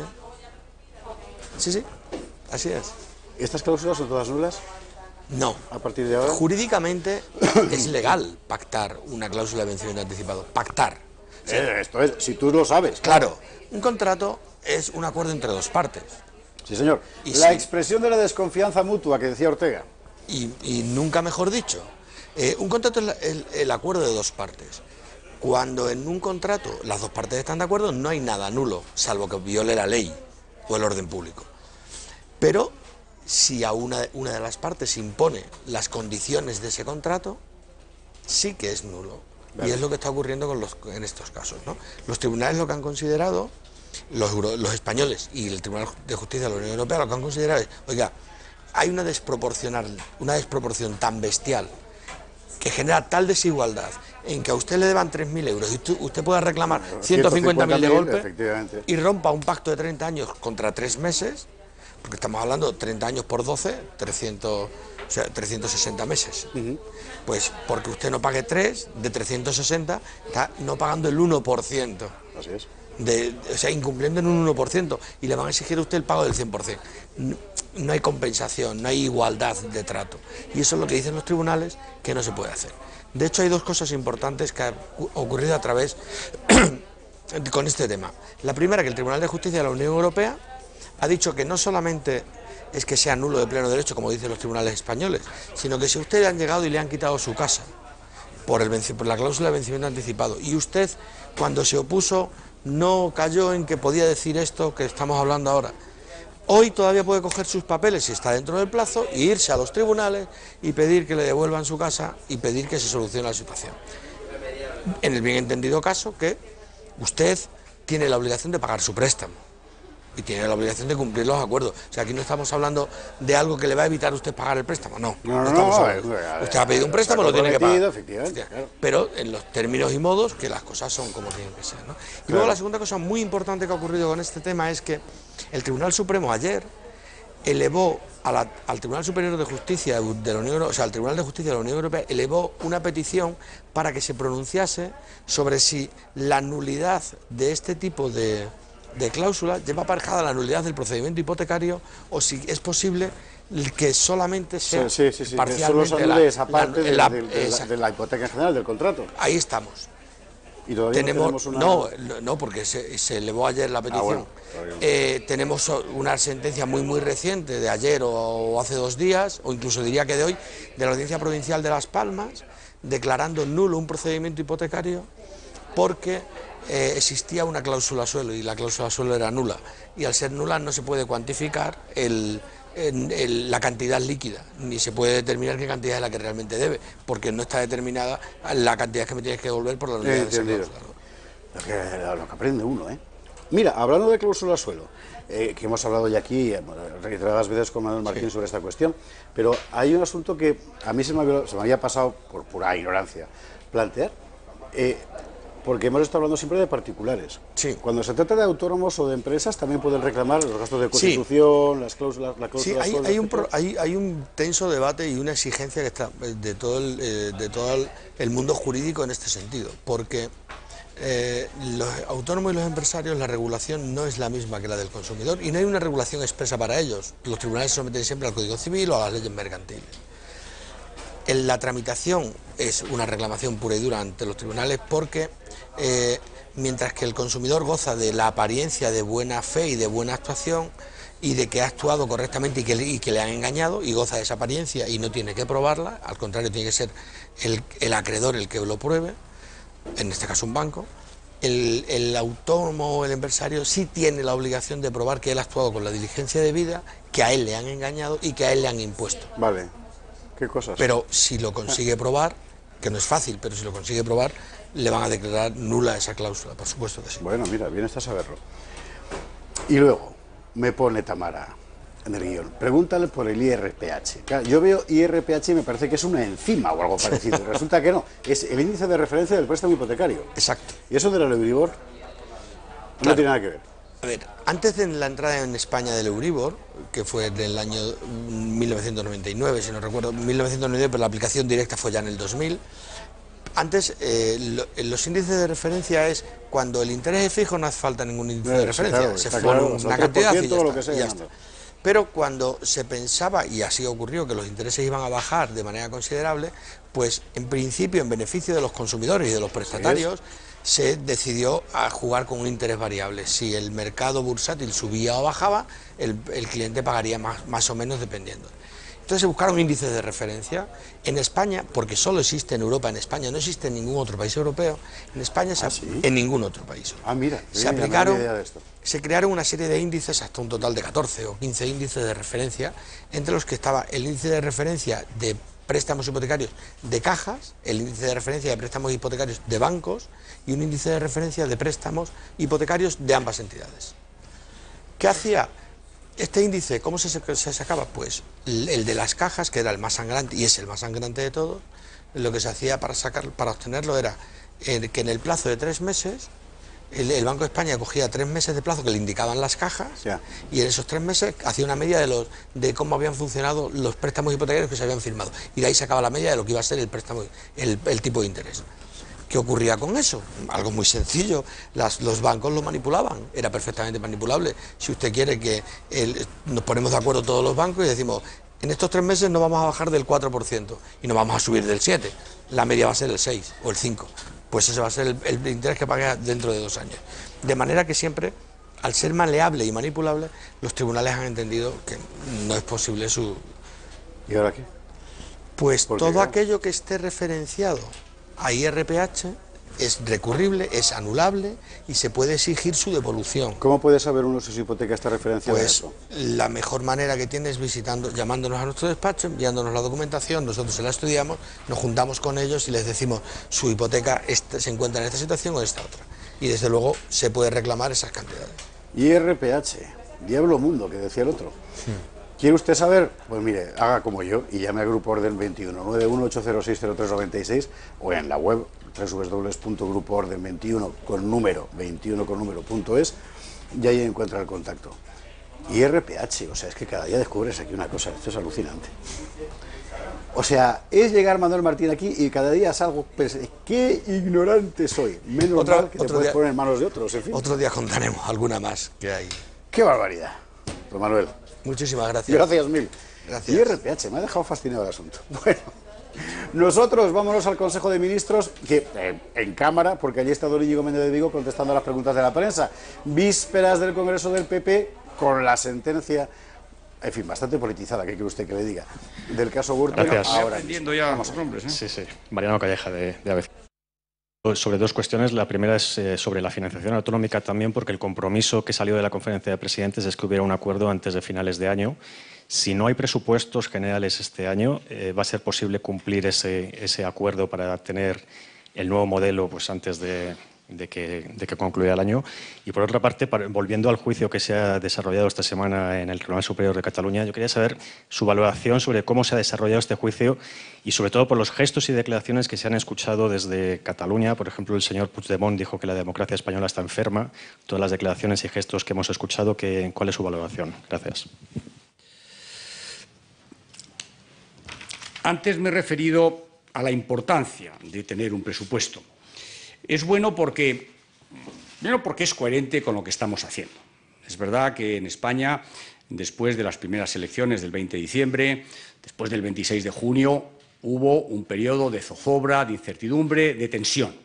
S6: Sí, sí, así es.
S22: ¿Estas cláusulas son todas nulas?
S6: No.
S22: ¿A partir de ahora?
S6: Jurídicamente es legal pactar una cláusula de vencimiento anticipado. Pactar.
S22: ¿Sí? Eh, esto es, si tú lo sabes.
S6: Claro, un contrato es un acuerdo entre dos partes.
S22: Sí, señor.
S6: Y
S22: la
S6: sí.
S22: expresión de la desconfianza mutua que decía Ortega.
S6: Y, y nunca mejor dicho, eh, un contrato es la, el, el acuerdo de dos partes. Cuando en un contrato las dos partes están de acuerdo, no hay nada nulo, salvo que viole la ley o el orden público. Pero si a una, una de las partes impone las condiciones de ese contrato, sí que es nulo. Vale. Y es lo que está ocurriendo con los, en estos casos, ¿no? Los tribunales lo que han considerado, los, euro, los españoles y el Tribunal de Justicia de la Unión Europea lo que han considerado es, oiga, hay una desproporcional, una desproporción tan bestial que genera tal desigualdad en que a usted le deban tres mil euros y usted, usted pueda reclamar ciento cincuenta mil de golpe y rompa un pacto de treinta años contra tres meses, porque estamos hablando de treinta años por doce, trescientos, o sea, trescientos sesenta meses. Uh-huh. Pues porque usted no pague tres, de trescientos sesenta, está no pagando el uno por ciento.
S22: Así es.
S6: De, o sea, incumpliendo en un uno por ciento y le van a exigir a usted el pago del cien por cien. No, no hay compensación, no hay igualdad de trato. Y eso es lo que dicen los tribunales que no se puede hacer. De hecho, hay dos cosas importantes que han ocurrido a través con este tema. La primera, que el Tribunal de Justicia de la Unión Europea ha dicho que no solamente es que sea nulo de pleno derecho, como dicen los tribunales españoles, sino que si usted le han llegado y le han quitado su casa por, el, por la cláusula de vencimiento anticipado, y usted, cuando se opuso no cayó en que podía decir esto que estamos hablando ahora. Hoy todavía puede coger sus papeles si está dentro del plazo e irse a los tribunales y pedir que le devuelvan su casa y pedir que se solucione la situación. En el bien entendido caso que usted tiene la obligación de pagar su préstamo y tiene la obligación de cumplir los acuerdos. O sea, aquí no estamos hablando de algo que le va a evitar a usted pagar el préstamo, no.
S22: No, no,
S6: no estamos
S22: no,
S6: hablando.
S22: no,
S6: Usted ha pedido un préstamo, lo tiene que pagar.
S22: Efectivamente, claro.
S6: Pero en los términos y modos que las cosas son como tienen que ser, ¿no? Y
S22: Claro.
S6: luego la segunda cosa muy importante que ha ocurrido con este tema es que el Tribunal Supremo ayer elevó a la, al Tribunal Superior de Justicia de la Unión Europea, o sea, al Tribunal de Justicia de la Unión Europea elevó una petición para que se pronunciase sobre si la nulidad de este tipo de, de cláusulas lleva aparejada la nulidad del procedimiento hipotecario o si es posible que solamente sea
S22: Sí, sí, sí, sí,
S6: parcialmente
S22: que solo se
S6: la,
S22: anule esa parte
S6: la-
S22: de,
S6: la-
S22: de- de la,
S6: esa-
S22: de la hipoteca en general, del contrato.
S6: Ahí estamos.
S22: Y todavía
S6: Tenemos,
S22: no tenemos una...
S6: no, no, porque se, se elevó ayer la petición.
S22: Ah, bueno, todavía no.
S6: Eh, tenemos una sentencia muy muy reciente de ayer o, o hace dos días, o incluso diría que de hoy, de la Audiencia Provincial de Las Palmas, declarando nulo un procedimiento hipotecario porque eh, existía una cláusula suelo y la cláusula suelo era nula. Y al ser nula no se puede cuantificar el, en- el- la cantidad líquida, ni se puede determinar qué cantidad es la que realmente debe, porque no está determinada la cantidad que me tienes que devolver por la nulidad de esa
S22: Entendido.
S6: cláusula.
S22: Lo que, lo que aprende uno, ¿eh? Mira, hablando de cláusula suelo, eh, que hemos hablado ya aquí eh, bueno, reiteradas veces con Manuel Martín sobre esta cuestión, pero hay un asunto que a mí se me había, se me había pasado por pura ignorancia plantear, eh, porque hemos estado hablando siempre de particulares.
S6: Sí.
S22: Cuando se trata de autónomos o de empresas, también pueden reclamar los gastos de
S6: Sí.
S22: constitución, las cláusulas, la
S6: Sí,
S22: cláusula
S6: hay,
S22: suelo,
S6: hay un,
S22: etcétera.
S6: pro- hay, hay un tenso debate y una exigencia que está eh, de todo el, eh, de todo el, el mundo jurídico en este sentido, porque eh, los autónomos y los empresarios, la regulación no es la misma que la del consumidor y no hay una regulación expresa para ellos. Los tribunales se someten siempre al Código Civil o a las leyes mercantiles. En la tramitación es una reclamación pura y dura ante los tribunales porque eh, mientras que el consumidor goza de la apariencia de buena fe y de buena actuación y de que ha actuado correctamente y que, le- y que le han engañado y goza de esa apariencia y no tiene que probarla, al contrario tiene que ser el, el acreedor el que lo pruebe, en este caso un banco, el, el autónomo o el empresario sí tiene la obligación de probar que él ha actuado con la diligencia debida, que a él le han engañado y que a él le han impuesto.
S22: Vale, qué cosas.
S6: Pero si lo consigue probar, que no es fácil, pero si lo consigue probar, le van a declarar nula esa cláusula, por supuesto que sí.
S22: Bueno, mira, bien está saberlo. Y luego, me pone Tamara en el guión, pregúntale por el I R P H. Claro, yo veo I R P H y me parece que es una enzima o algo parecido. Resulta que no, es el índice de referencia del préstamo hipotecario.
S6: Exacto.
S22: ¿Y eso de la Euribor? No
S6: Claro.
S22: tiene nada que ver.
S6: A ver, antes de la entrada en España del Euribor, que fue en el año mil novecientos noventa y nueve, si no recuerdo, mil novecientos noventa y nueve, pero la aplicación directa fue ya en el dos mil, antes eh, lo- los índices de referencia es cuando el interés es fijo no hace falta ningún índice
S22: Eh,
S6: de
S22: sí,
S6: referencia,
S22: claro,
S6: se
S22: está
S6: pone
S22: claro, o sea,
S6: una
S22: el
S6: cantidad y
S22: tres por ciento
S6: ya
S22: o lo
S6: está,
S22: que sea,
S6: y ya
S22: manda.
S6: está. Pero cuando se pensaba, y así ocurrió, que los intereses iban a bajar de manera considerable, pues en principio, en beneficio de los consumidores y de los prestatarios, se decidió a jugar con un interés variable. Si el mercado bursátil subía o bajaba, el, el cliente pagaría más, más o menos dependiendo. Entonces se buscaron índices de referencia. En España, porque solo existe en Europa, en España no existe en ningún otro país europeo, en España se,
S22: ¿Ah, sí?
S6: en ningún otro país.
S22: Ah, mira,
S6: Se
S22: mira, no
S6: aplicaron,
S22: tenía idea de esto.
S6: se crearon una serie de índices, hasta un total de catorce o quince índices de referencia, entre los que estaba el índice de referencia de préstamos hipotecarios de cajas, el índice de referencia de préstamos hipotecarios de bancos y un índice de referencia de préstamos hipotecarios de ambas entidades. ¿Qué hacía este índice? ¿Cómo se, se sacaba? Pues el, el de las cajas, que era el más sangrante y es el más sangrante de todos, lo que se hacía para, sacar, para obtenerlo era eh, que en el plazo de tres meses el, el Banco de España cogía tres meses de plazo que le indicaban las cajas
S22: Ya.
S6: y en esos tres meses hacía una media de, los, de cómo habían funcionado los préstamos hipotecarios que se habían firmado y de ahí sacaba la media de lo que iba a ser el préstamo, el, el tipo de interés. ¿Qué ocurría con eso? Algo muy sencillo, Las, los bancos lo manipulaban, era perfectamente manipulable. Si usted quiere que el- nos ponemos de acuerdo todos los bancos y decimos, en estos tres meses no vamos a bajar del cuatro por ciento y no vamos a subir del siete por ciento, la media va a ser el seis o el cinco por ciento, pues ese va a ser el, el interés que pague dentro de dos años. De manera que siempre, al ser maleable y manipulable, los tribunales han entendido que no es posible su...
S22: ¿Y ahora qué?
S6: Pues
S22: Porque,
S6: todo
S22: claro,
S6: aquello que esté referenciado a I R P H es recurrible, es anulable y se puede exigir su devolución.
S22: ¿Cómo puede saber uno si su hipoteca está referenciada
S6: Pues
S22: a eso?
S6: la mejor manera que tiene es visitando, llamándonos a nuestro despacho, enviándonos la documentación, nosotros se la estudiamos, nos juntamos con ellos y les decimos su hipoteca esta, se encuentra en esta situación o en esta otra. Y desde luego se puede reclamar esas cantidades.
S22: I R P H, Diablo Mundo, que decía el otro. Hmm. ¿Quiere usted saber? Pues mire, haga como yo y llame a Grupo Orden veintiuno, nueve uno ocho cero seis cero tres nueve seis o en la web doble u doble u doble u punto grupo orden veintiuno con número, veintiuno con número punto es y ahí encuentra el contacto. I R P H, o sea, es que cada día descubres aquí una cosa, esto es alucinante. O sea, es llegar Manuel Martín aquí y cada día salgo, pues, qué ignorante soy. Menos
S6: Otro,
S22: mal que te
S6: otro
S22: puedes
S6: día,
S22: poner en manos de otros, en fin.
S6: Otro día contaremos alguna más que hay.
S22: ¡Qué barbaridad! Don Manuel.
S6: Muchísimas gracias.
S22: Gracias mil.
S6: Gracias.
S22: I R P H, me ha dejado fascinado el asunto. Bueno, nosotros vámonos al Consejo de Ministros, que eh, en cámara, porque allí está don Íñigo Méndez de Vigo contestando a las preguntas de la prensa. Vísperas del Congreso del P P, con la sentencia, en fin, bastante politizada, ¿qué quiere usted que le diga? Del caso Gürtel.
S3: Gracias.
S22: Ahora
S3: Aprendiendo ya los nombres, ¿eh? Sí, sí. Mariano Calleja, de, de A B C. Sobre dos cuestiones. La primera es eh, sobre la financiación autonómica también, porque el compromiso que salió de la conferencia de presidentes es que hubiera un acuerdo antes de finales de año. Si no hay presupuestos generales este año, eh, va a ser posible cumplir ese, ese acuerdo para tener el nuevo modelo pues, antes de, de, que, de que concluya el año. Y por otra parte, para, volviendo al juicio que se ha desarrollado esta semana en el Tribunal Superior de Cataluña, yo quería saber su valoración sobre cómo se ha desarrollado este juicio y sobre todo por los gestos y declaraciones que se han escuchado desde Cataluña. Por ejemplo, el señor Puigdemont dijo que la democracia española está enferma. Todas las declaraciones y gestos que hemos escuchado, que, ¿cuál es su valoración? Gracias.
S5: Antes me he referido a la importancia de tener un presupuesto. Es bueno porque, primero porque es coherente con lo que estamos haciendo. Es verdad que en España, después de las primeras elecciones del veinte de diciembre, después del veintiséis de junio, hubo un periodo de zozobra, de incertidumbre, de tensión.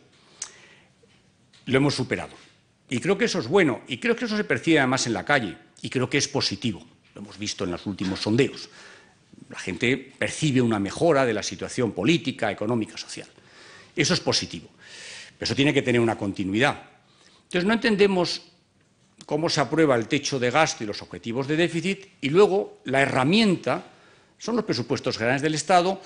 S5: Lo hemos superado. Y creo que eso es bueno, y creo que eso se percibe además en la calle, y creo que es positivo. Lo hemos visto en los últimos sondeos. La gente percibe una mejora de la situación política, económica, social. Eso es positivo. Pero eso tiene que tener una continuidad. Entonces, no entendemos cómo se aprueba el techo de gasto y los objetivos de déficit y luego la herramienta son los presupuestos generales del Estado.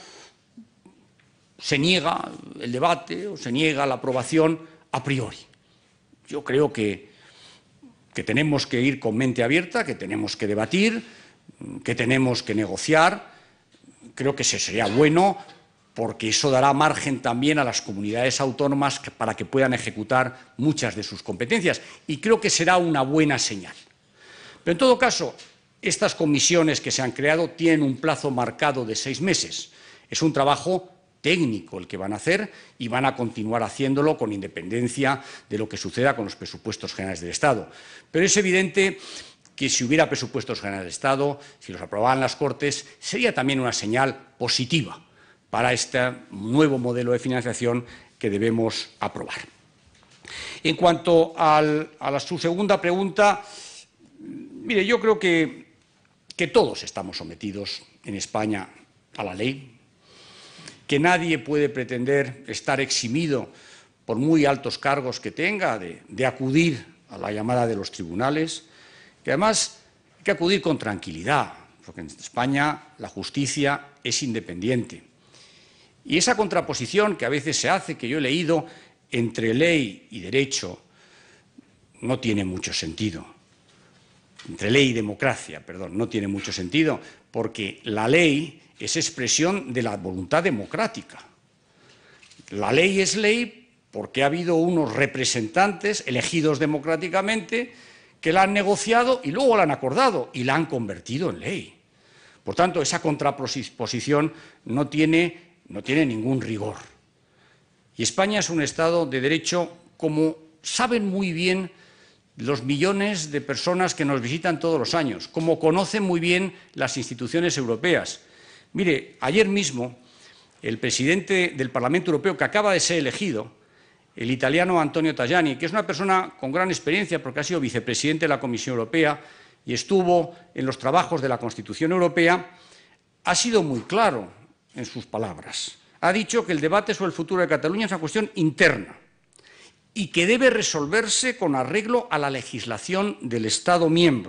S5: Se niega el debate o se niega la aprobación a priori. Yo creo que, que tenemos que ir con mente abierta, que tenemos que debatir, que tenemos que negociar. Creo que eso sería bueno porque eso dará margen también a las comunidades autónomas para que puedan ejecutar muchas de sus competencias y creo que será una buena señal. Pero en todo caso, estas comisiones que se han creado tienen un plazo marcado de seis meses. Es un trabajo técnico el que van a hacer y van a continuar haciéndolo con independencia de lo que suceda con los presupuestos generales del Estado. Pero es evidente que si hubiera presupuestos generales del Estado, si los aprobaran las Cortes, sería también una señal positiva para este nuevo modelo de financiación que debemos aprobar. En cuanto al, a la, su segunda pregunta, mire, yo creo que, que todos estamos sometidos en España a la ley, que nadie puede pretender estar eximido por muy altos cargos que tenga de, de acudir a la llamada de los tribunales, que además hay que acudir con tranquilidad, porque en España la justicia es independiente. Y esa contraposición que a veces se hace, que yo he leído, entre ley y derecho, no tiene mucho sentido. Entre ley y democracia, perdón, no tiene mucho sentido, porque la ley es expresión de la voluntad democrática. La ley es ley porque ha habido unos representantes elegidos democráticamente que la han negociado y luego la han acordado y la han convertido en ley. Por tanto, esa contraposición no tiene, no tiene ningún rigor. Y España es un Estado de derecho, como saben muy bien los millones de personas que nos visitan todos los años, como conocen muy bien las instituciones europeas. Mire, ayer mismo el presidente del Parlamento Europeo, que acaba de ser elegido, el italiano Antonio Tajani, que es una persona con gran experiencia porque ha sido vicepresidente de la Comisión Europea y estuvo en los trabajos de la Constitución Europea, ha sido muy claro en sus palabras. Ha dicho que el debate sobre el futuro de Cataluña es una cuestión interna y que debe resolverse con arreglo a la legislación del Estado miembro.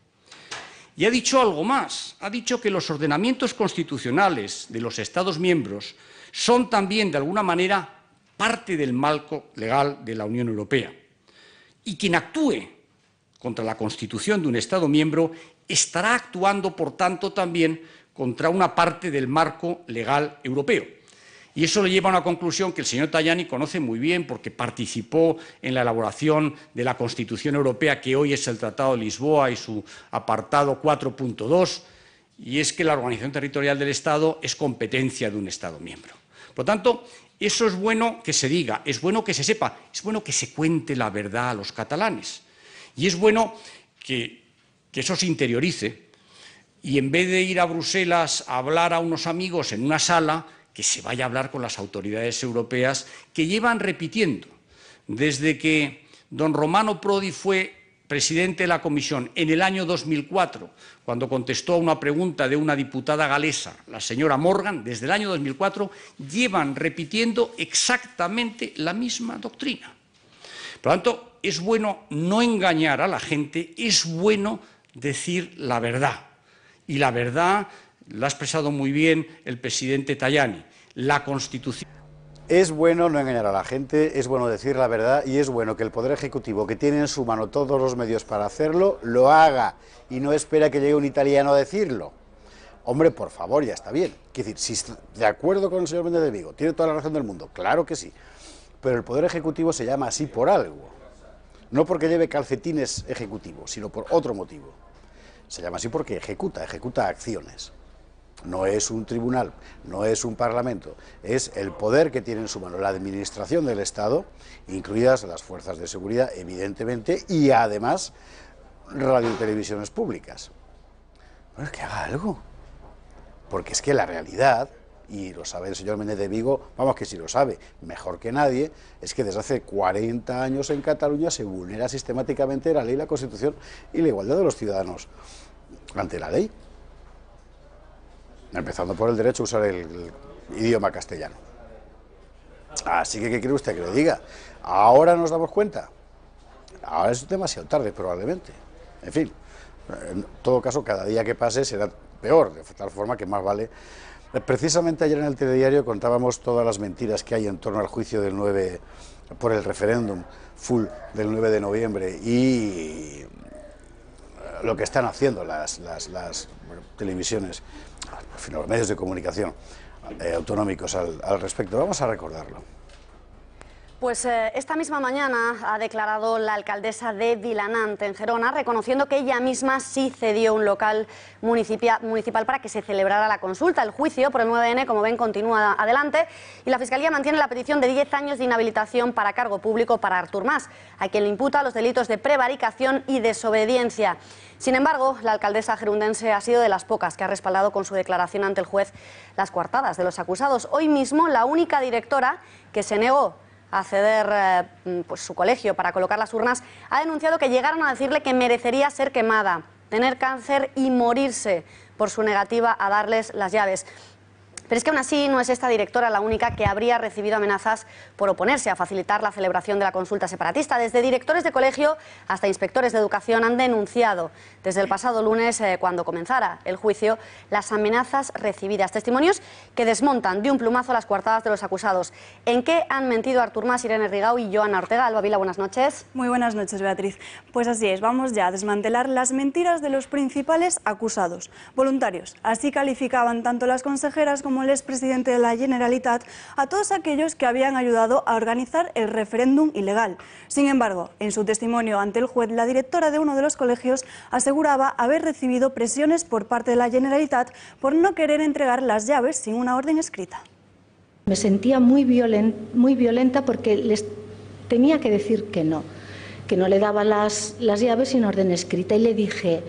S5: Y ha dicho algo más, ha dicho que los ordenamientos constitucionales de los Estados miembros son también, de alguna manera, parte del marco legal de la Unión Europea. Y quien actúe contra la Constitución de un Estado miembro estará actuando, por tanto, también contra una parte del marco legal europeo. Y eso le lleva a una conclusión que el señor Tajani conoce muy bien porque participó en la elaboración de la Constitución Europea, que hoy es el Tratado de Lisboa y su apartado cuatro punto dos, y es que la organización territorial del Estado es competencia de un Estado miembro. Por lo tanto, eso es bueno que se diga, es bueno que se sepa, es bueno que se cuente la verdad a los catalanes. Y es bueno que, que eso se interiorice y en vez de ir a Bruselas a hablar a unos amigos en una sala, que se vaya a hablar con las autoridades europeas que llevan repitiendo desde que don Romano Prodi fue presidente de la Comisión en el año dos mil cuatro, cuando contestó a una pregunta de una diputada galesa, la señora Morgan, desde el año dos mil cuatro, llevan repitiendo exactamente la misma doctrina. Por lo tanto, es bueno no engañar a la gente, es bueno decir la verdad. Y la verdad la ha expresado muy bien el presidente Tajani. La Constitución...
S22: Es bueno no engañar a la gente, es bueno decir la verdad y es bueno que el Poder Ejecutivo, que tiene en su mano todos los medios para hacerlo, lo haga y no espera que llegue un italiano a decirlo. Hombre, por favor, ya está bien. Quiero decir, si está de acuerdo con el señor Méndez de Vigo, tiene toda la razón del mundo, claro que sí, pero el Poder Ejecutivo se llama así por algo, no porque lleve calcetines ejecutivos, sino por otro motivo. Se llama así porque ejecuta, ejecuta acciones. No es un tribunal, no es un parlamento, es el poder que tiene en su mano la administración del Estado, incluidas las fuerzas de seguridad, evidentemente, y además radio y televisiones públicas. Bueno, que haga algo, porque es que la realidad, y lo sabe el señor Méndez de Vigo, vamos que si lo sabe, mejor que nadie, es que desde hace cuarenta años en Cataluña se vulnera sistemáticamente la ley, la Constitución y la igualdad de los ciudadanos ante la ley. Empezando por el derecho a usar el, el idioma castellano. Así que, ¿qué quiere usted que le diga? Ahora nos damos cuenta. Ahora es demasiado tarde, probablemente. En fin, en todo caso, cada día que pase será peor, de tal forma que más vale. Precisamente ayer en el telediario contábamos todas las mentiras que hay en torno al juicio del nueve, por el referéndum full del nueve de noviembre y lo que están haciendo las, las, las bueno, televisiones, en fin, los medios de comunicación eh, autonómicos al, al respecto. Vamos a recordarlo.
S12: Pues eh, esta misma mañana ha declarado la alcaldesa de Vilanant, en Gerona, reconociendo que ella misma sí cedió un local municipal, municipal para que se celebrara la consulta. El juicio por el nueve ene, como ven, continúa adelante y la Fiscalía mantiene la petición de diez años de inhabilitación para cargo público para Artur Mas, a quien le imputa los delitos de prevaricación y desobediencia. Sin embargo, la alcaldesa gerundense ha sido de las pocas que ha respaldado con su declaración ante el juez las coartadas de los acusados. Hoy mismo, la única directora que se negó a ceder eh, pues, su colegio para colocar las urnas, ha denunciado que llegaron a decirle que merecería ser quemada, tener cáncer y morirse por su negativa a darles las llaves. Pero es que aún así no es esta directora la única que habría recibido amenazas por oponerse a facilitar la celebración de la consulta separatista. Desde directores de colegio hasta inspectores de educación han denunciado desde el pasado lunes, eh, cuando comenzara el juicio, las amenazas recibidas. Testimonios que desmontan de un plumazo las coartadas de los acusados. ¿En qué han mentido Artur Mas, Irene Rigau y Joana Ortega? Alba Vila, buenas noches.
S1: Muy buenas noches, Beatriz. Pues así es, vamos ya a desmantelar las mentiras de los principales acusados. Voluntarios. Así calificaban tanto las consejeras como el expresidente de la Generalitat a todos aquellos que habían ayudado a organizar el referéndum ilegal. Sin embargo, en su testimonio ante el juez, la directora de uno de los colegios aseguraba haber recibido presiones por parte de la Generalitat por no querer entregar las llaves sin una orden escrita.
S7: Me sentía muy violenta, muy violenta porque les tenía que decir que no, que no le daba las, las llaves sin orden escrita y le dije: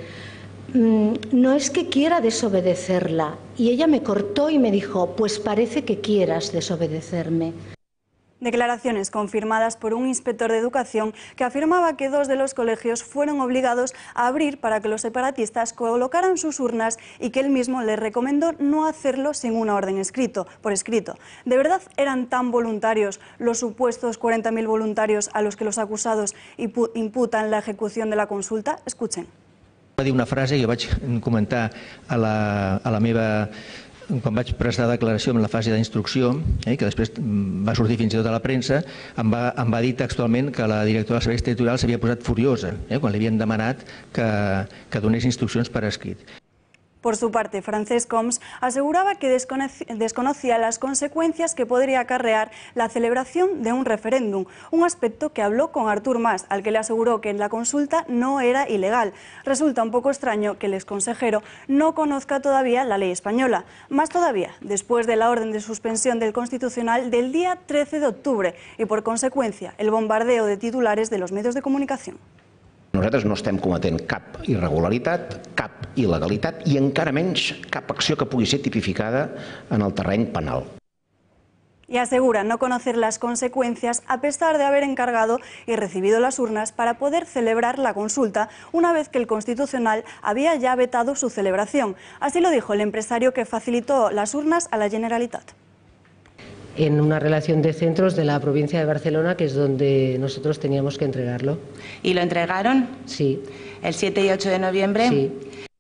S7: no es que quiera desobedecerla. Y ella me cortó y me dijo: pues parece que quieras desobedecerme.
S1: Declaraciones confirmadas por un inspector de educación que afirmaba que dos de los colegios fueron obligados a abrir para que los separatistas colocaran sus urnas y que él mismo les recomendó no hacerlo sin una orden escrito, por escrito. ¿De verdad eran tan voluntarios los supuestos cuarenta mil voluntarios a los que los acusados imputan la ejecución de la consulta? Escuchen.
S8: Va dir una frase, jo vaig comentar a la, a la meva... quan vaig prestar declaració en la fase d'instrucció, eh, que després va sortir fins i tot a la premsa, em va, em va dir textualment que la directora dels serveis territorials s'havia posat furiosa eh, quan li havien demanat que, que donés instruccions per escrit.
S1: Por su parte, Francesc Homs aseguraba que desconocía las consecuencias que podría acarrear la celebración de un referéndum, un aspecto que habló con Artur Mas, al que le aseguró que la consulta no era ilegal. Resulta un poco extraño que el exconsejero no conozca todavía la ley española. Más todavía, después de la orden de suspensión del Constitucional del día trece de octubre y, por consecuencia, el bombardeo de titulares de los medios de comunicación.
S11: Nosaltres no estem cometent cap irregularitat, cap il·legalitat i encara menys cap acció que pugui ser tipificada en el terreny penal.
S1: Y asegura no conocer las consecuencias a pesar de haber encargado y recibido las urnas para poder celebrar la consulta una vez que el Constitucional había ya vetado su celebración. Así lo dijo el empresario que facilitó las urnas a la Generalitat.
S13: En una relación de centros de la provincia de Barcelona, que es donde nosotros teníamos que entregarlo.
S14: ¿Y lo entregaron?
S13: Sí.
S14: ¿El siete y ocho de noviembre?
S13: Sí.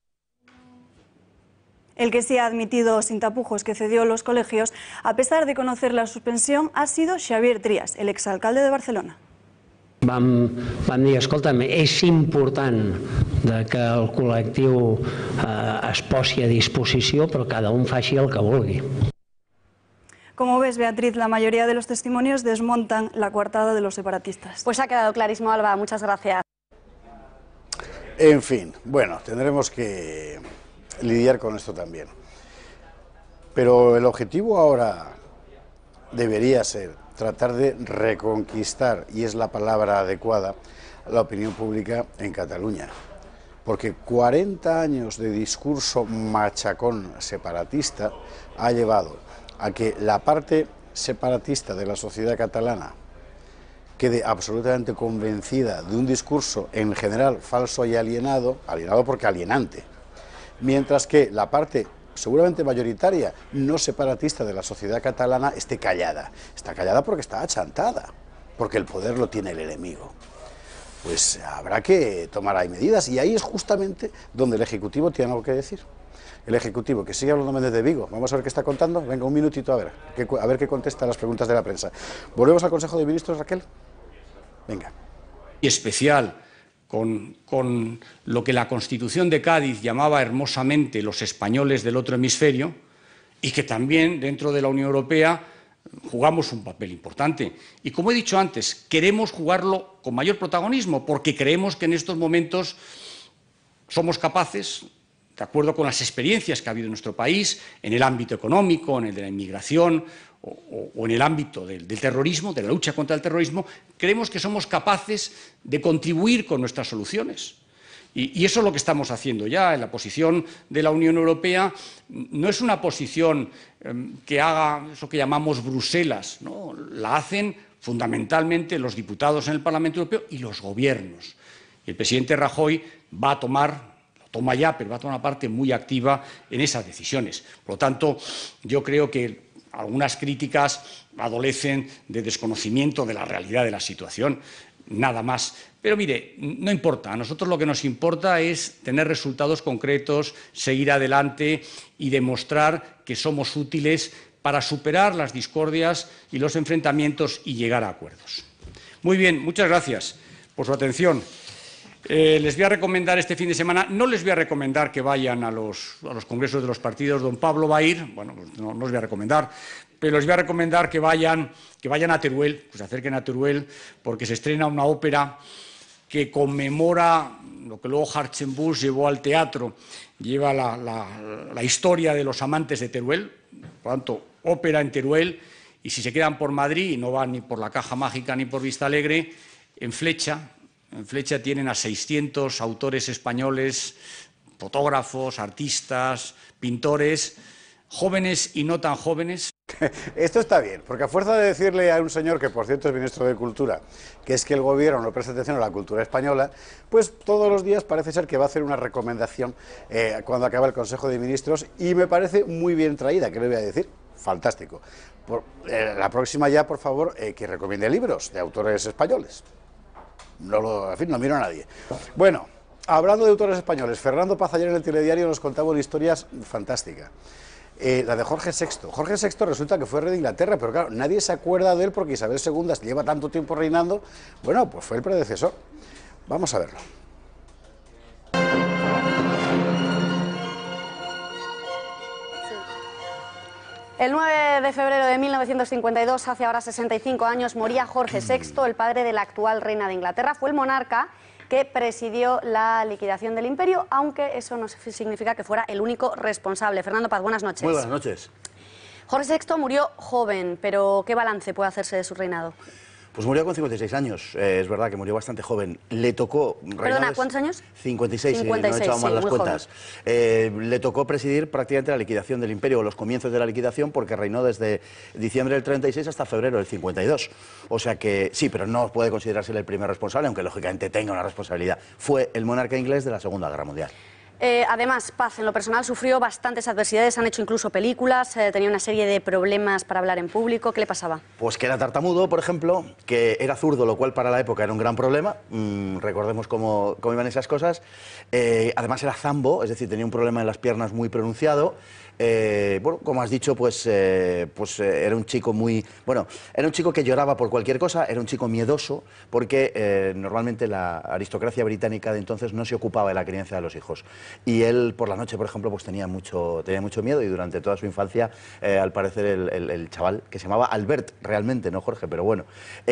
S1: El que sí ha admitido sin tapujos que cedió los colegios, a pesar de conocer la suspensión, ha sido Xavier Trias, el exalcalde de Barcelona.
S25: Vam, vam dir, escolta'm, és important de que el col·lectiu eh, es posi a disposició, però cada un faci el que vulgui.
S1: Como ves, Beatriz, la mayoría de los testimonios desmontan la coartada de los separatistas.
S12: Pues ha quedado clarísimo, Alba. Muchas gracias.
S22: En fin, bueno, tendremos que lidiar con esto también. Pero el objetivo ahora debería ser tratar de reconquistar, y es la palabra adecuada, la opinión pública en Cataluña. Porque cuarenta años de discurso machacón separatista ha llevado a que la parte separatista de la sociedad catalana quede absolutamente convencida de un discurso en general falso y alienado, alienado porque alienante, mientras que la parte seguramente mayoritaria no separatista de la sociedad catalana esté callada. Está callada porque está achantada, porque el poder lo tiene el enemigo. Pues habrá que tomar ahí medidas, y ahí es justamente donde el Ejecutivo tiene algo que decir. El Ejecutivo, que sigue hablando desde Vigo. Vamos a ver qué está contando. Venga, un minutito a ver, que, a ver qué contesta a las preguntas de la prensa. ¿Volvemos al Consejo de Ministros, Raquel? Venga.
S5: Y especial con, con lo que la Constitución de Cádiz llamaba hermosamente los españoles del otro hemisferio, y que también dentro de la Unión Europea jugamos un papel importante. Y como he dicho antes, queremos jugarlo con mayor protagonismo, porque creemos que en estos momentos somos capaces, de acuerdo con las experiencias que ha habido en nuestro país, en el ámbito económico, en el de la inmigración o, o, o en el ámbito del, del terrorismo, de la lucha contra el terrorismo, creemos que somos capaces de contribuir con nuestras soluciones. Y, y eso es lo que estamos haciendo ya. En la posición de la Unión Europea no es una posición eh, que haga eso que llamamos Bruselas, ¿no? La hacen fundamentalmente los diputados en el Parlamento Europeo y los gobiernos. Y el presidente Rajoy va a tomar... toma ya, pero va a tomar una parte muy activa en esas decisiones. Por lo tanto, yo creo que algunas críticas adolecen de desconocimiento de la realidad de la situación, nada más. Pero mire, no importa, a nosotros lo que nos importa es tener resultados concretos, seguir adelante y demostrar que somos útiles para superar las discordias y los enfrentamientos y llegar a acuerdos. Muy bien, muchas gracias por su atención. Eh, les voy a recomendar este fin de semana, no les voy a recomendar que vayan a los, a los congresos de los partidos. Don Pablo va a ir, bueno, pues no, no os voy a recomendar, pero les voy a recomendar que vayan, que vayan a Teruel, que se acerquen a Teruel, porque se estrena una ópera que conmemora lo que luego Hartzenbusch llevó al teatro, lleva la, la, la historia de los amantes de Teruel, por lo tanto, ópera en Teruel, y si se quedan por Madrid y no van ni por la Caja Mágica ni por Vista Alegre, en Flecha, En Flecha tienen a seiscientos autores españoles, fotógrafos, artistas, pintores, jóvenes y no tan jóvenes.
S22: Esto está bien, porque a fuerza de decirle a un señor, que por cierto es ministro de Cultura, que es que el gobierno no presta atención a la cultura española, pues todos los días parece ser que va a hacer una recomendación eh, cuando acaba el Consejo de Ministros, y me parece muy bien traída, ¿qué le voy a decir? Fantástico. Por, eh, la próxima ya, por favor, eh, que recomiende libros de autores españoles. No lo, en fin, no miro a nadie. Bueno, hablando de autores españoles, Fernando Paz ayer en el Telediario nos contaba una historia fantástica. Eh, la de Jorge sexto. Jorge sexto resulta que fue rey de Inglaterra, pero claro, nadie se acuerda de él porque Isabel segunda lleva tanto tiempo reinando. Bueno, pues fue el predecesor. Vamos a verlo.
S12: El nueve de febrero de mil novecientos cincuenta y dos, hace ahora sesenta y cinco años, moría Jorge sexto, el padre de la actual reina de Inglaterra. Fue el monarca que presidió la liquidación del imperio, aunque eso no significa que fuera el único responsable. Fernando Paz, buenas noches.
S15: Muy buenas noches.
S12: Jorge sexto murió joven, pero ¿qué balance puede hacerse de su reinado?
S15: Pues murió con cincuenta y seis años, eh, es verdad que murió bastante joven. Le tocó...
S12: Perdona, ¿cuántos años?
S15: cincuenta y seis,
S12: cincuenta y seis,
S15: si no he echado mal
S12: sí,
S15: las
S12: muy
S15: cuentas. Eh, le tocó presidir prácticamente la liquidación del imperio, o los comienzos de la liquidación, porque reinó desde diciembre del treinta y seis hasta febrero del cincuenta y dos. O sea que sí, pero no puede considerarse el primer responsable, aunque lógicamente tenga una responsabilidad. Fue el monarca inglés de la Segunda Guerra Mundial.
S12: Eh, además, Paz, en lo personal, sufrió bastantes adversidades, han hecho incluso películas, eh, tenía una serie de problemas para hablar en público. ¿Qué le pasaba?
S15: Pues que era tartamudo, por ejemplo, que era zurdo, lo cual para la época era un gran problema. Mm, recordemos cómo, cómo iban esas cosas. Eh, además era zambo, es decir, tenía un problema en las piernas muy pronunciado. Eh, bueno, como has dicho, pues, eh, pues eh, era un chico muy... Bueno, era un chico que lloraba por cualquier cosa, era un chico miedoso, porque eh, normalmente la aristocracia británica de entonces no se ocupaba de la crianza de los hijos. Y él, por la noche, por ejemplo, pues tenía mucho, tenía mucho miedo, y durante toda su infancia, eh, al parecer, el, el, el chaval, que se llamaba Albert, realmente, no Jorge, pero bueno,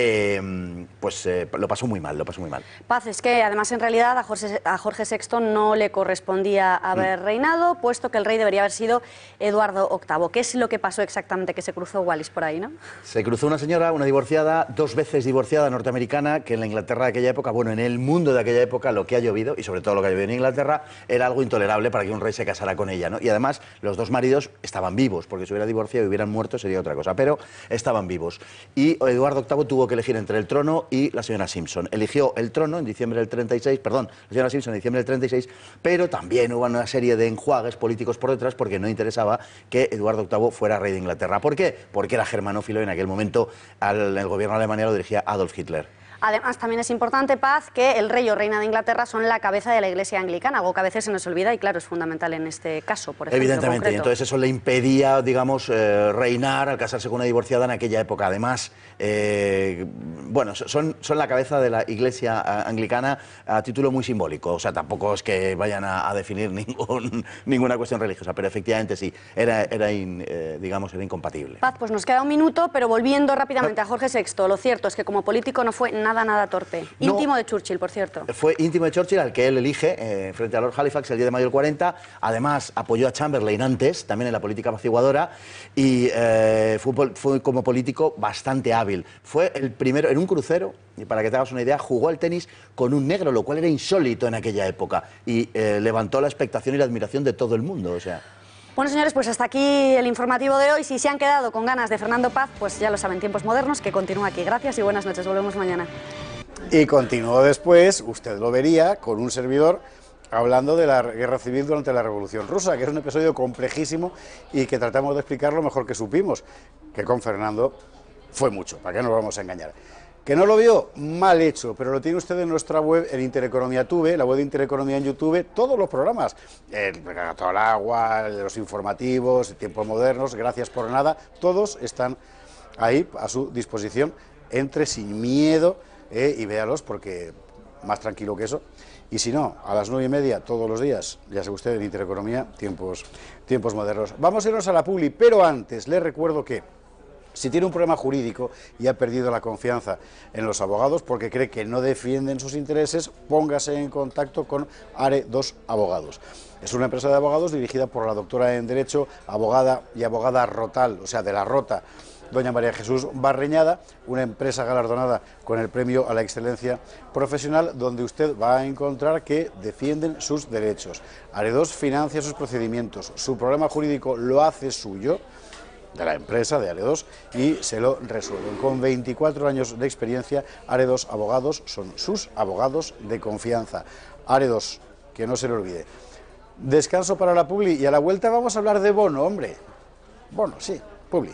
S15: eh, pues eh, lo pasó muy mal, lo pasó muy mal.
S12: Paz, es que además, en realidad, a Jorge, a Jorge sexto no le correspondía haber mm. reinado, puesto que el rey debería haber sido Eduardo octavo. ¿Qué es lo que pasó exactamente? Que se cruzó Wallis por ahí, ¿no?
S15: Se cruzó una señora, una divorciada, dos veces divorciada, norteamericana, que en la Inglaterra de aquella época, bueno, en el mundo de aquella época, lo que ha llovido, y sobre todo lo que ha llovido en Inglaterra, era algo intolerable para que un rey se casara con ella, ¿no? Y además, los dos maridos estaban vivos, porque si hubiera divorciado y hubieran muerto sería otra cosa, pero estaban vivos. Y Eduardo octavo tuvo que elegir entre el trono y la señora Simpson. Eligió el trono en diciembre del treinta y seis, perdón, la señora Simpson en diciembre del treinta y seis, pero también hubo una serie de enjuagues políticos por detrás, porque no interesaba que Eduardo octavo fuera rey de Inglaterra. ¿Por qué? Porque era germanófilo y en aquel momento al, el gobierno alemán lo dirigía Adolf Hitler.
S12: Además, también es importante, Paz, que el rey o reina de Inglaterra son la cabeza de la Iglesia anglicana, algo que a veces se nos olvida y, claro, es fundamental en este caso, por ejemplo.
S15: Evidentemente,
S12: concreto.
S15: Y entonces eso le impedía, digamos, eh, reinar al casarse con una divorciada en aquella época. Además, eh, bueno, son, son la cabeza de la Iglesia anglicana a título muy simbólico, o sea, tampoco es que vayan a, a definir ningún, ninguna cuestión religiosa, pero efectivamente sí, era, era in, eh, digamos, era incompatible.
S12: Paz, pues nos queda un minuto, pero volviendo rápidamente a Jorge sexto, lo cierto es que como político no fue nada, nada torpe. No, íntimo de Churchill, por cierto.
S15: Fue íntimo de Churchill, al que él elige eh, frente a Lord Halifax el diez de mayo del cuarenta. Además, apoyó a Chamberlain antes, también en la política apaciguadora, y eh, fue, fue como político bastante hábil. Fue el primero, en un crucero, y para que te hagas una idea, jugó al tenis con un negro, lo cual era insólito en aquella época, y eh, levantó la expectación y la admiración de todo el mundo, o sea...
S12: Bueno, señores, pues hasta aquí el informativo de hoy. Si se han quedado con ganas de Fernando Paz, pues ya lo saben, Tiempos Modernos, que continúa aquí. Gracias y buenas noches. Volvemos mañana.
S22: Y continuó después, usted lo vería, con un servidor hablando de la guerra civil durante la Revolución Rusa, que es un episodio complejísimo y que tratamos de explicar lo mejor que supimos, que con Fernando fue mucho, ¿para qué nos vamos a engañar? ¿Que no lo vio? Mal hecho, pero lo tiene usted en nuestra web, en Intereconomía Tube, la web de Intereconomía en YouTube, todos los programas, el Gato al Agua, los informativos, Tiempos Modernos, Gracias por Nada, todos están ahí a su disposición. Entre sin miedo eh, y véalos, porque más tranquilo que eso. Y si no, a las nueve y media todos los días, ya sabe usted, en Intereconomía, Tiempos, tiempos Modernos. Vamos a irnos a la publi, pero antes les recuerdo que si tiene un problema jurídico y ha perdido la confianza en los abogados porque cree que no defienden sus intereses, póngase en contacto con Are dos Abogados. Es una empresa de abogados dirigida por la doctora en Derecho, abogada y abogada Rotal, o sea, de la Rota, doña María Jesús Barreñada, una empresa galardonada con el premio a la excelencia profesional, donde usted va a encontrar que defienden sus derechos. Are dos financia sus procedimientos, su problema jurídico lo hace suyo, de la empresa, de Aredos, y se lo resuelven. Con veinticuatro años de experiencia, Aredos Abogados son sus abogados de confianza. Aredos, que no se le olvide. Descanso para la publi y a la vuelta vamos a hablar de Bono, hombre. Bono, sí, publi.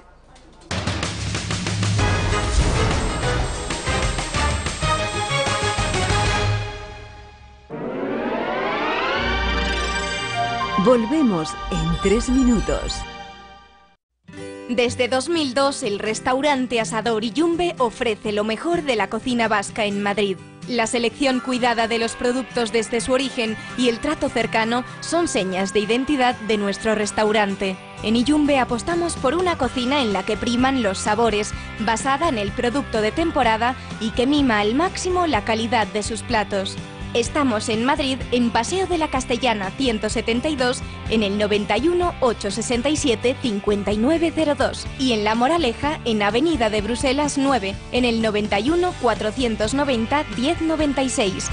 S10: Volvemos en tres minutos.
S16: Desde dos mil dos, el restaurante Asador y Yumbe ofrece lo mejor de la cocina vasca en Madrid. La selección cuidada de los productos desde su origen y el trato cercano son señas de identidad de nuestro restaurante. En Iyumbe apostamos por una cocina en la que priman los sabores, basada en el producto de temporada y que mima al máximo la calidad de sus platos. Estamos en Madrid, en Paseo de la Castellana ciento setenta y dos, en el noventa y uno, ochocientos sesenta y siete, cincuenta y nueve cero dos y en La Moraleja, en Avenida de Bruselas nueve, en el noventa y uno, cuatrocientos noventa, diez noventa y seis.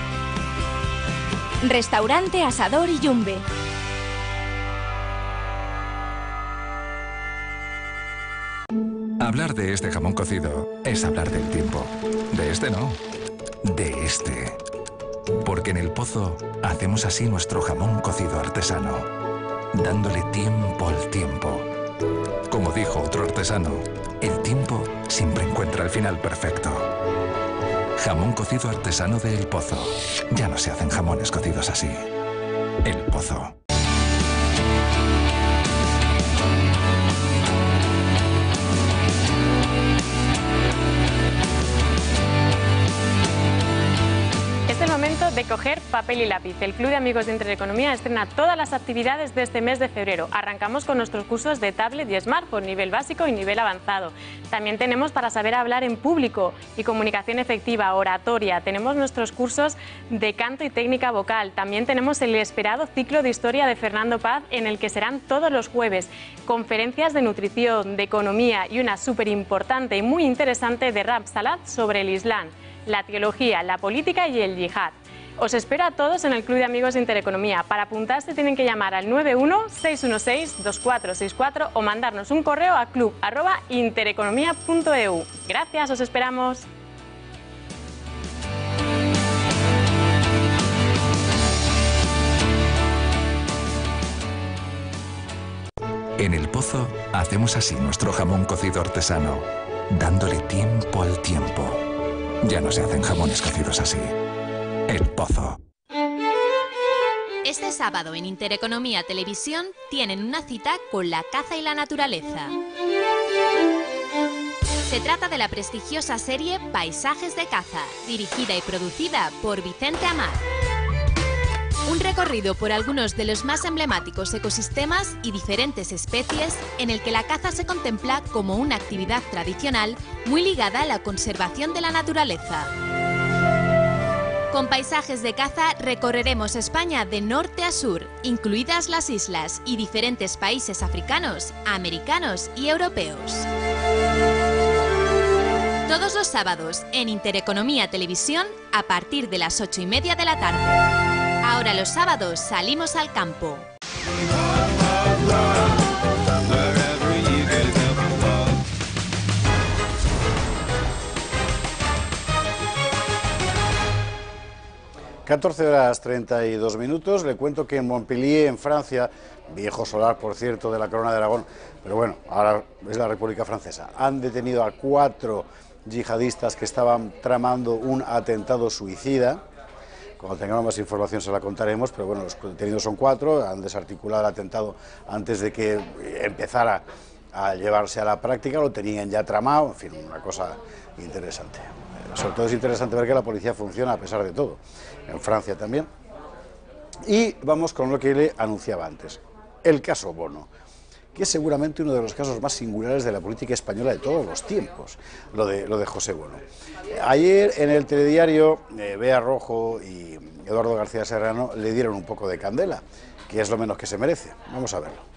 S16: Restaurante Asador y Yumbe.
S17: Hablar de este jamón cocido es hablar del tiempo. De este no, de este. Porque en El Pozo hacemos así nuestro jamón cocido artesano, dándole tiempo al tiempo. Como dijo otro artesano, el tiempo siempre encuentra el final perfecto. Jamón cocido artesano de El Pozo. Ya no se hacen jamones cocidos así. El Pozo.
S19: De coger papel y lápiz. El Club de Amigos de Intereconomía estrena todas las actividades de este mes de febrero. Arrancamos con nuestros cursos de tablet y smartphone, nivel básico y nivel avanzado. También tenemos para saber hablar en público y comunicación efectiva, oratoria. Tenemos nuestros cursos de canto y técnica vocal. También tenemos el esperado ciclo de historia de Fernando Paz, en el que serán todos los jueves conferencias de nutrición, de economía y una súper importante y muy interesante de Rab Salat sobre el Islam, la teología, la política y el yihad. Os espero a todos en el Club de Amigos de Intereconomía. Para apuntarse tienen que llamar al nueve uno, seis uno seis, dos cuatro seis cuatro o mandarnos un correo a club arroba intereconomía punto e u. Gracias, os esperamos.
S17: En El Pozo hacemos así nuestro jamón cocido artesano, dándole tiempo al tiempo. Ya no se hacen jamones cocidos así. El Pozo.
S20: Este sábado en Intereconomía Televisión tienen una cita con la caza y la naturaleza. Se trata de la prestigiosa serie Paisajes de caza, dirigida y producida por Vicente Amar. Un recorrido por algunos de los más emblemáticos ecosistemas y diferentes especies en el que la caza se contempla como una actividad tradicional muy ligada a la conservación de la naturaleza. Con Paisajes de caza recorreremos España de norte a sur, incluidas las islas y diferentes países africanos, americanos y europeos. Todos los sábados en Intereconomía Televisión a partir de las ocho y media de la tarde. Ahora los sábados salimos al campo.
S22: catorce horas treinta y dos minutos. Le cuento que en Montpellier, en Francia, viejo solar, por cierto, de la Corona de Aragón, pero bueno, ahora es la República Francesa, han detenido a cuatro yihadistas que estaban tramando un atentado suicida. Cuando tengamos más información se la contaremos, pero bueno, los detenidos son cuatro, han desarticulado el atentado antes de que empezara a llevarse a la práctica, lo tenían ya tramado, en fin, una cosa interesante. Sobre todo es interesante ver que la policía funciona a pesar de todo, en Francia también. Y vamos con lo que le anunciaba antes, el caso Bono, que es seguramente uno de los casos más singulares de la política española de todos los tiempos, lo de, lo de José Bono. Ayer en el telediario, eh, Bea Rojo y Eduardo García Serrano le dieron un poco de candela, que es lo menos que se merece. Vamos a verlo.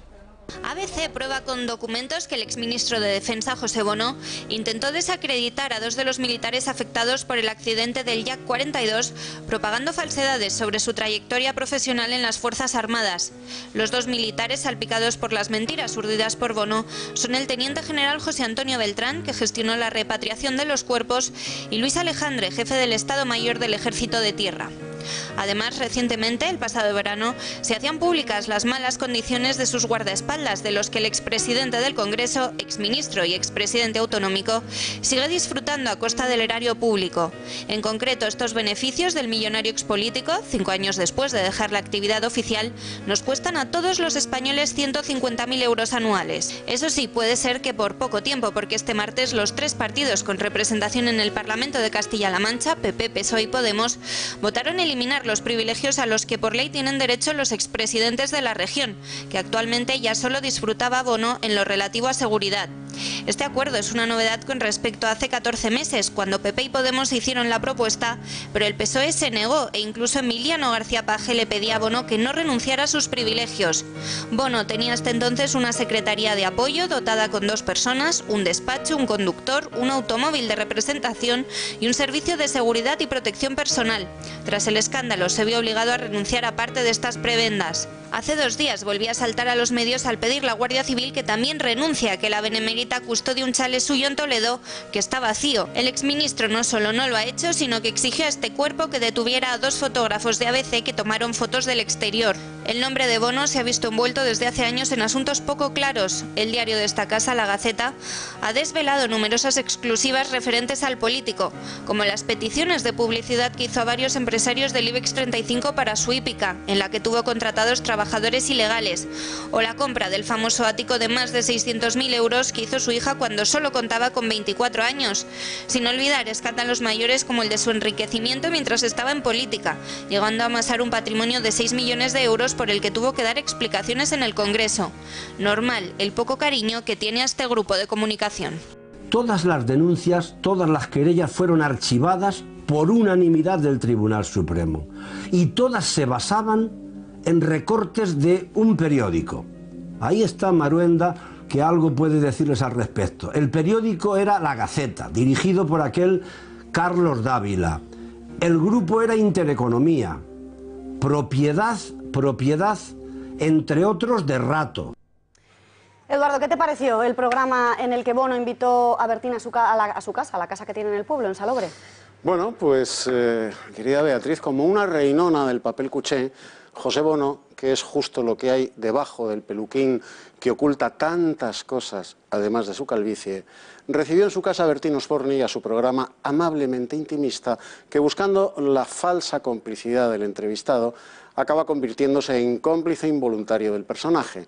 S9: A B C prueba con documentos que el exministro de Defensa, José Bono, intentó desacreditar a dos de los militares afectados por el accidente del Yak cuarenta y dos, propagando falsedades sobre su trayectoria profesional en las Fuerzas Armadas. Los dos militares salpicados por las mentiras urdidas por Bono son el teniente general José Antonio Beltrán, que gestionó la repatriación de los cuerpos, y Luis Alejandre, jefe del Estado Mayor del Ejército de Tierra. Además, recientemente, el pasado verano, se hacían públicas las malas condiciones de sus guardaespaldas, de los que el expresidente del Congreso, exministro y expresidente autonómico, sigue disfrutando a costa del erario público. En concreto, estos beneficios del millonario expolítico, cinco años después de dejar la actividad oficial, nos cuestan a todos los españoles ciento cincuenta mil euros anuales. Eso sí, puede ser que por poco tiempo, porque este martes los tres partidos con representación en el Parlamento de Castilla-La Mancha, P P, P S O E y Podemos, votaron eliminar los privilegios a los que por ley tienen derecho los expresidentes de la región, que actualmente ya solo disfrutaba Bono en lo relativo a seguridad. Este acuerdo es una novedad con respecto a hace catorce meses, cuando P P y Podemos hicieron la propuesta, pero el P S O E se negó e incluso Emiliano García Paje le pedía a Bono que no renunciara a sus privilegios. Bono tenía hasta entonces una secretaría de apoyo dotada con dos personas, un despacho, un conductor, un automóvil de representación y un servicio de seguridad y protección personal. Tras el escándalo se vio obligado a renunciar a parte de estas prebendas. Hace dos días volvía a saltar a los medios al pedir la Guardia Civil que también renuncie a que la benemérita custodie un chalet suyo en Toledo que está vacío. El exministro no solo no lo ha hecho, sino que exigió a este cuerpo que detuviera a dos fotógrafos de A B C que tomaron fotos del exterior. El nombre de Bono se ha visto envuelto desde hace años en asuntos poco claros. El diario de esta casa, La Gaceta, ha desvelado numerosas exclusivas referentes al político, como las peticiones de publicidad que hizo a varios empresarios del IBEX treinta y cinco para su hípica, en la que tuvo contratados trabajadores ilegales, o la compra del famoso ático de más de seiscientos mil euros que hizo su hija cuando solo contaba con veinticuatro años, sin olvidar escándalos mayores como el de su enriquecimiento mientras estaba en política, llegando a amasar un patrimonio de seis millones de euros por el que tuvo que dar explicaciones en el Congreso. Normal el poco cariño que tiene a este grupo de comunicación.
S18: Todas las denuncias, todas las querellas fueron archivadas por unanimidad del Tribunal Supremo y todas se basaban en recortes de un periódico. Ahí está Maruenda, que algo puede decirles al respecto. El periódico era La Gaceta, dirigido por aquel Carlos Dávila. El grupo era Intereconomía, propiedad, propiedad, entre otros, de Rato.
S12: Eduardo, ¿qué te pareció el programa en el que Bono invitó a Bertín a su, a la, a su casa, a la casa que tiene en el pueblo, en Salobres?
S21: Bueno, pues, eh, querida Beatriz, como una reinona del papel cuché, José Bono, que es justo lo que hay debajo del peluquín que oculta tantas cosas, además de su calvicie, recibió en su casa a Bertín Osborne y a su programa amablemente intimista, que buscando la falsa complicidad del entrevistado, acaba convirtiéndose en cómplice involuntario del personaje.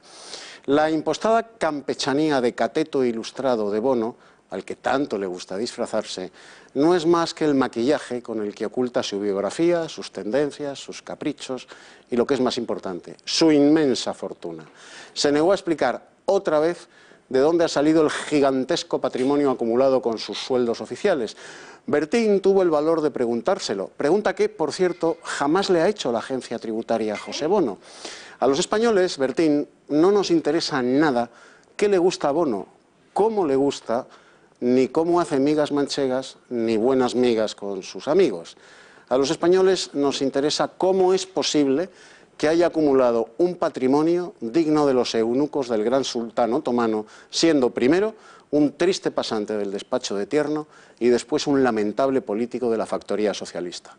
S21: La impostada campechanía de cateto ilustrado de Bono, al que tanto le gusta disfrazarse, no es más que el maquillaje con el que oculta su biografía, sus tendencias, sus caprichos y, lo que es más importante, su inmensa fortuna. Se negó a explicar otra vez de dónde ha salido el gigantesco patrimonio acumulado con sus sueldos oficiales. Bertín tuvo el valor de preguntárselo, pregunta que, por cierto, jamás le ha hecho la agencia tributaria a José Bono. A los españoles, Bertín, no nos interesa nada qué le gusta a Bono, cómo le gusta, ni cómo hace migas manchegas, ni buenas migas con sus amigos. A los españoles nos interesa cómo es posible que haya acumulado un patrimonio digno de los eunucos del gran sultán otomano, siendo primero un triste pasante del despacho de Tierno y después un lamentable político de la factoría socialista.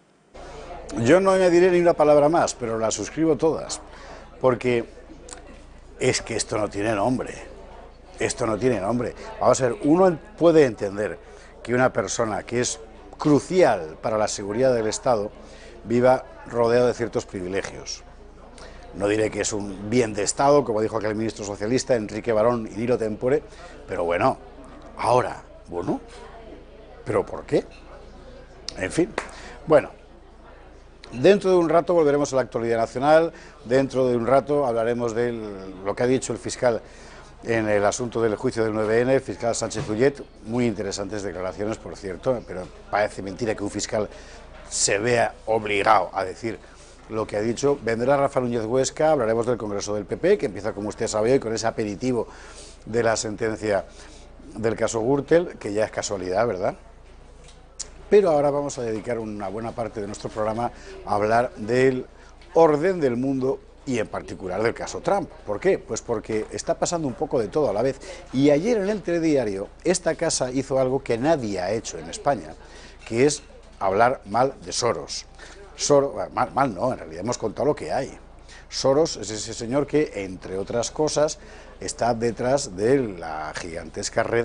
S22: Yo no añadiré ni una palabra más, pero las suscribo todas, porque es que esto no tiene nombre. Esto no tiene nombre. Vamos a ver, uno puede entender que una persona que es crucial para la seguridad del Estado viva rodeado de ciertos privilegios. No diré que es un bien de Estado, como dijo aquel ministro socialista, Enrique Barón y Nilo Tempore, pero bueno, ahora, bueno, ¿pero por qué? En fin, bueno, dentro de un rato volveremos a la actualidad nacional, dentro de un rato hablaremos de lo que ha dicho el fiscal en el asunto del juicio del nueve ene, el fiscal Sánchez Ullet, muy interesantes declaraciones, por cierto, pero parece mentira que un fiscal se vea obligado a decir lo que ha dicho. Vendrá Rafa Núñez Huesca, hablaremos del Congreso del P P, que empieza, como usted sabe hoy, con ese aperitivo de la sentencia del caso Gürtel, que ya es casualidad, ¿verdad? Pero ahora vamos a dedicar una buena parte de nuestro programa a hablar del orden del mundo y en particular del caso Trump. ¿Por qué? Pues porque está pasando un poco de todo a la vez. Y ayer en el telediario esta casa hizo algo que nadie ha hecho en España, que es hablar mal de Soros. Soros, mal, mal no, en realidad hemos contado lo que hay. Soros es ese señor que, entre otras cosas, está detrás de la gigantesca red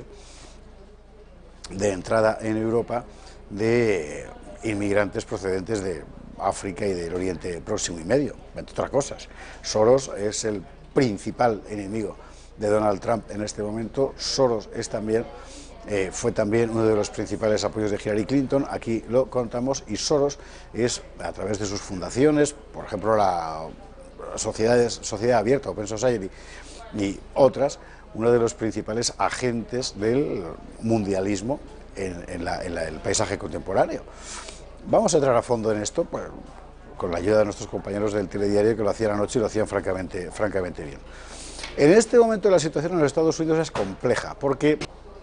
S22: de entrada en Europa de inmigrantes procedentes de África y del Oriente Próximo y Medio, entre otras cosas. Soros es el principal enemigo de Donald Trump en este momento. Soros es también, eh, fue también uno de los principales apoyos de Hillary Clinton, aquí lo contamos, y Soros es, a través de sus fundaciones, por ejemplo la Sociedad, Sociedad Abierta, Open Society, y otras, uno de los principales agentes del mundialismo en, en, la, en la, el paisaje contemporáneo. Vamos a entrar a fondo en esto, pues, con la ayuda de nuestros compañeros del telediario, que lo hacían anoche y lo hacían francamente, francamente bien. En este momento la situación en los Estados Unidos es compleja, porque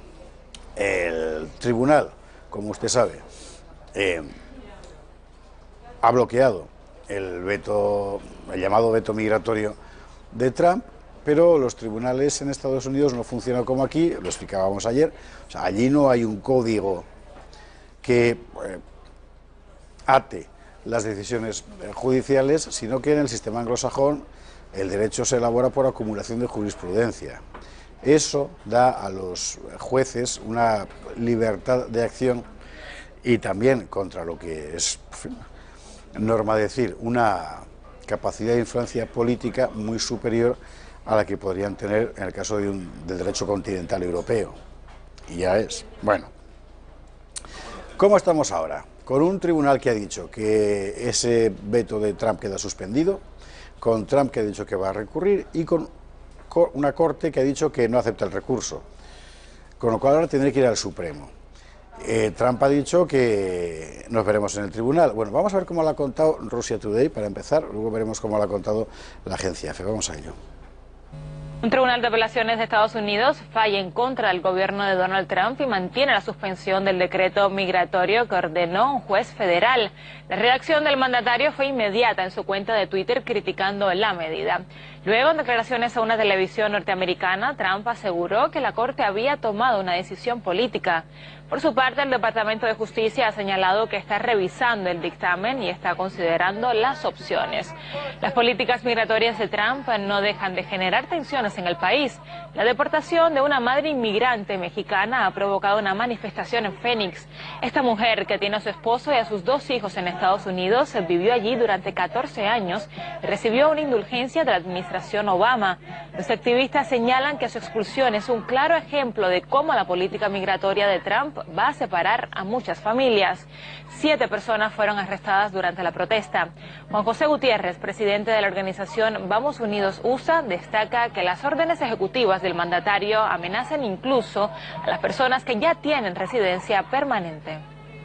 S22: el tribunal, como usted sabe, eh, ha bloqueado el veto, el llamado veto migratorio de Trump, pero los tribunales en Estados Unidos no funcionan como aquí, lo explicábamos ayer. O sea, allí no hay un código que eh, ate las decisiones judiciales, sino que en el sistema anglosajón el derecho se elabora por acumulación de jurisprudencia. Eso da a los jueces una libertad de acción y también, contra lo que es norma decir, una capacidad de influencia política muy superior a la que podrían tener en el caso de un, del derecho continental europeo. Y ya es. Bueno, ¿cómo estamos ahora? Con un tribunal que ha dicho que ese veto de Trump queda suspendido, con Trump que ha dicho que va a recurrir y con una corte que ha dicho que no acepta el recurso, con lo cual ahora tendré que ir al Supremo. Eh, Trump ha dicho que nos veremos en el tribunal. Bueno, vamos a ver cómo lo ha contado Russia Today para empezar, luego veremos cómo lo ha contado la agencia EFE. Vamos a ello.
S2: Un tribunal de apelaciones de Estados Unidos falla en contra del gobierno de Donald Trump y mantiene la suspensión del decreto migratorio que ordenó un juez federal. La reacción del mandatario fue inmediata en su cuenta de Twitter criticando la medida. Luego, en declaraciones a una televisión norteamericana, Trump aseguró que la Corte había tomado una decisión política. Por su parte, el Departamento de Justicia ha señalado que está revisando el dictamen y está considerando las opciones. Las políticas migratorias de Trump no dejan de generar tensiones en el país. La deportación de una madre inmigrante mexicana ha provocado una manifestación en Phoenix. Esta mujer, que tiene a su esposo y a sus dos hijos en Estados Unidos, vivió allí durante catorce años y recibió una indulgencia de la administración Obama. Los activistas señalan que su expulsión es un claro ejemplo de cómo la política migratoria de Trump va a separar a muchas familias. Siete personas fueron arrestadas durante la protesta. Juan José Gutiérrez, presidente de la organización Vamos Unidos U S A, destaca que las órdenes ejecutivas del mandatario amenazan incluso a las personas que ya tienen residencia permanente.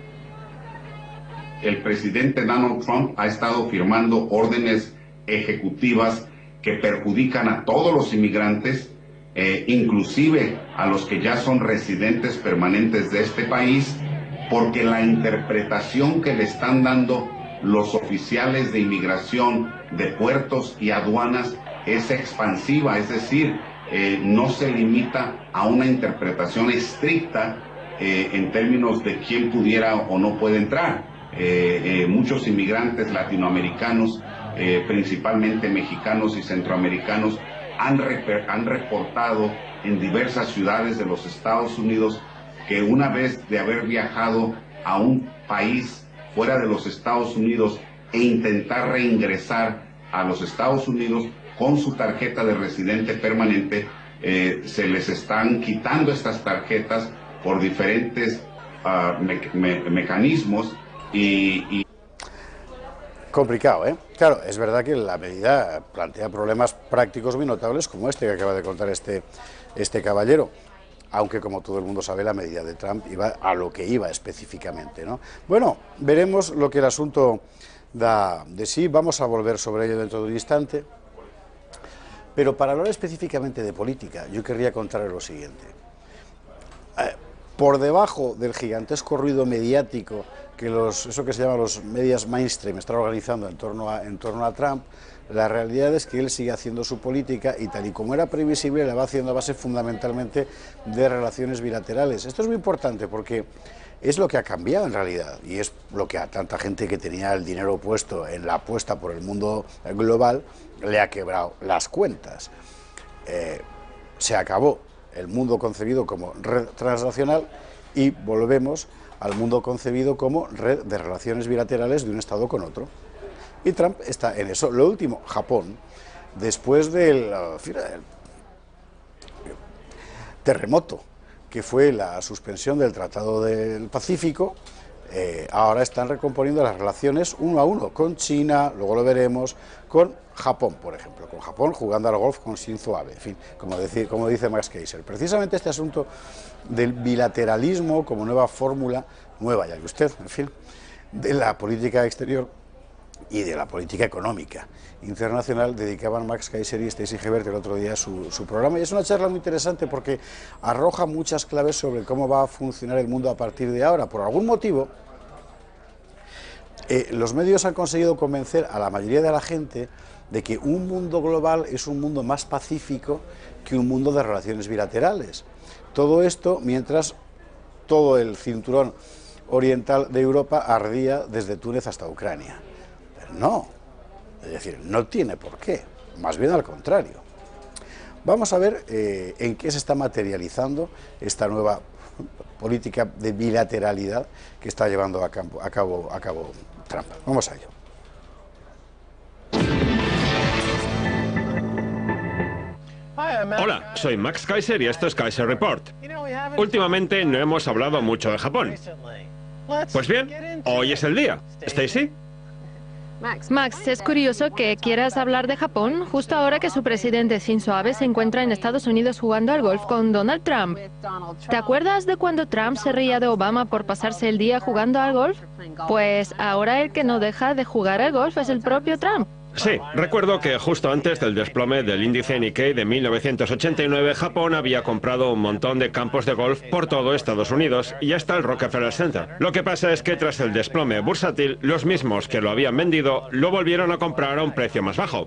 S4: El presidente Donald Trump ha estado firmando órdenes ejecutivas que perjudican a todos los inmigrantes, eh, inclusive a los que ya son residentes permanentes de este país, porque la interpretación que le están dando los oficiales de inmigración de puertos y aduanas es expansiva, es decir, eh, no se limita a una interpretación estricta eh, en términos de quién pudiera o no puede entrar. Eh, eh, muchos inmigrantes latinoamericanos, eh, principalmente mexicanos y centroamericanos, han, han reportado en diversas ciudades de los Estados Unidos que una vez de haber viajado a un país fuera de los Estados Unidos e intentar reingresar a los Estados Unidos con su tarjeta de residente permanente, eh, se les están quitando estas tarjetas por diferentes uh, me me mecanismos y, y...
S22: Complicado, ¿eh? Claro, es verdad que la medida plantea problemas prácticos muy notables como este que acaba de contar este, este caballero, aunque como todo el mundo sabe la medida de Trump iba a lo que iba específicamente, ¿no? Bueno, veremos lo que el asunto da de sí. Vamos a volver sobre ello dentro de un instante. Pero para hablar específicamente de política, yo querría contarles lo siguiente. Eh, por debajo del gigantesco ruido mediático que los, eso que se llama los medias mainstream están organizando en torno a, en torno a Trump, la realidad es que él sigue haciendo su política y tal y como era previsible la va haciendo a base fundamentalmente de relaciones bilaterales. Esto es muy importante porque es lo que ha cambiado en realidad y es lo que a tanta gente que tenía el dinero puesto en la apuesta por el mundo global le ha quebrado las cuentas. Eh, se acabó el mundo concebido como red transnacional y volvemos al mundo concebido como red de relaciones bilaterales de un Estado con otro. Y Trump está en eso. Lo último, Japón, después del, del terremoto que fue la suspensión del Tratado del Pacífico, eh, ahora están recomponiendo las relaciones uno a uno con China, luego lo veremos, con Japón, por ejemplo, con Japón jugando al golf con Shinzo Abe, en fin, como, decir, como dice Max Kaiser. Precisamente este asunto del bilateralismo como nueva fórmula, nueva, ya que usted, en fin, de la política exterior y de la política económica internacional, dedicaban Max Kaiser y Stacey Hebert el otro día su, su programa, y es una charla muy interesante porque arroja muchas claves sobre cómo va a funcionar el mundo a partir de ahora. Por algún motivo, eh, los medios han conseguido convencer a la mayoría de la gente de que un mundo global es un mundo más pacífico que un mundo de relaciones bilaterales. Todo esto mientras todo el cinturón oriental de Europa ardía desde Túnez hasta Ucrania. No, es decir, no tiene por qué, más bien al contrario. Vamos a ver eh, en qué se está materializando esta nueva política de bilateralidad que está llevando a cabo, a cabo, a cabo Trump. Vamos a ello.
S3: Hola, soy Max Kaiser y esto es Kaiser Report. Últimamente no hemos hablado mucho de Japón. Pues bien, hoy es el día. ¿Stacy?
S6: Max, es curioso que quieras hablar de Japón justo ahora que su presidente Shinzo Abe se encuentra en Estados Unidos jugando al golf con Donald Trump. ¿Te acuerdas de cuando Trump se reía de Obama por pasarse el día jugando al golf? Pues ahora el que no deja de jugar al golf es el propio Trump.
S3: Sí, recuerdo que justo antes del desplome del índice Nikkei de mil novecientos ochenta y nueve, Japón había comprado un montón de campos de golf por todo Estados Unidos y hasta el Rockefeller Center. Lo que pasa es que tras el desplome bursátil, los mismos que lo habían vendido lo volvieron a comprar a un precio más bajo.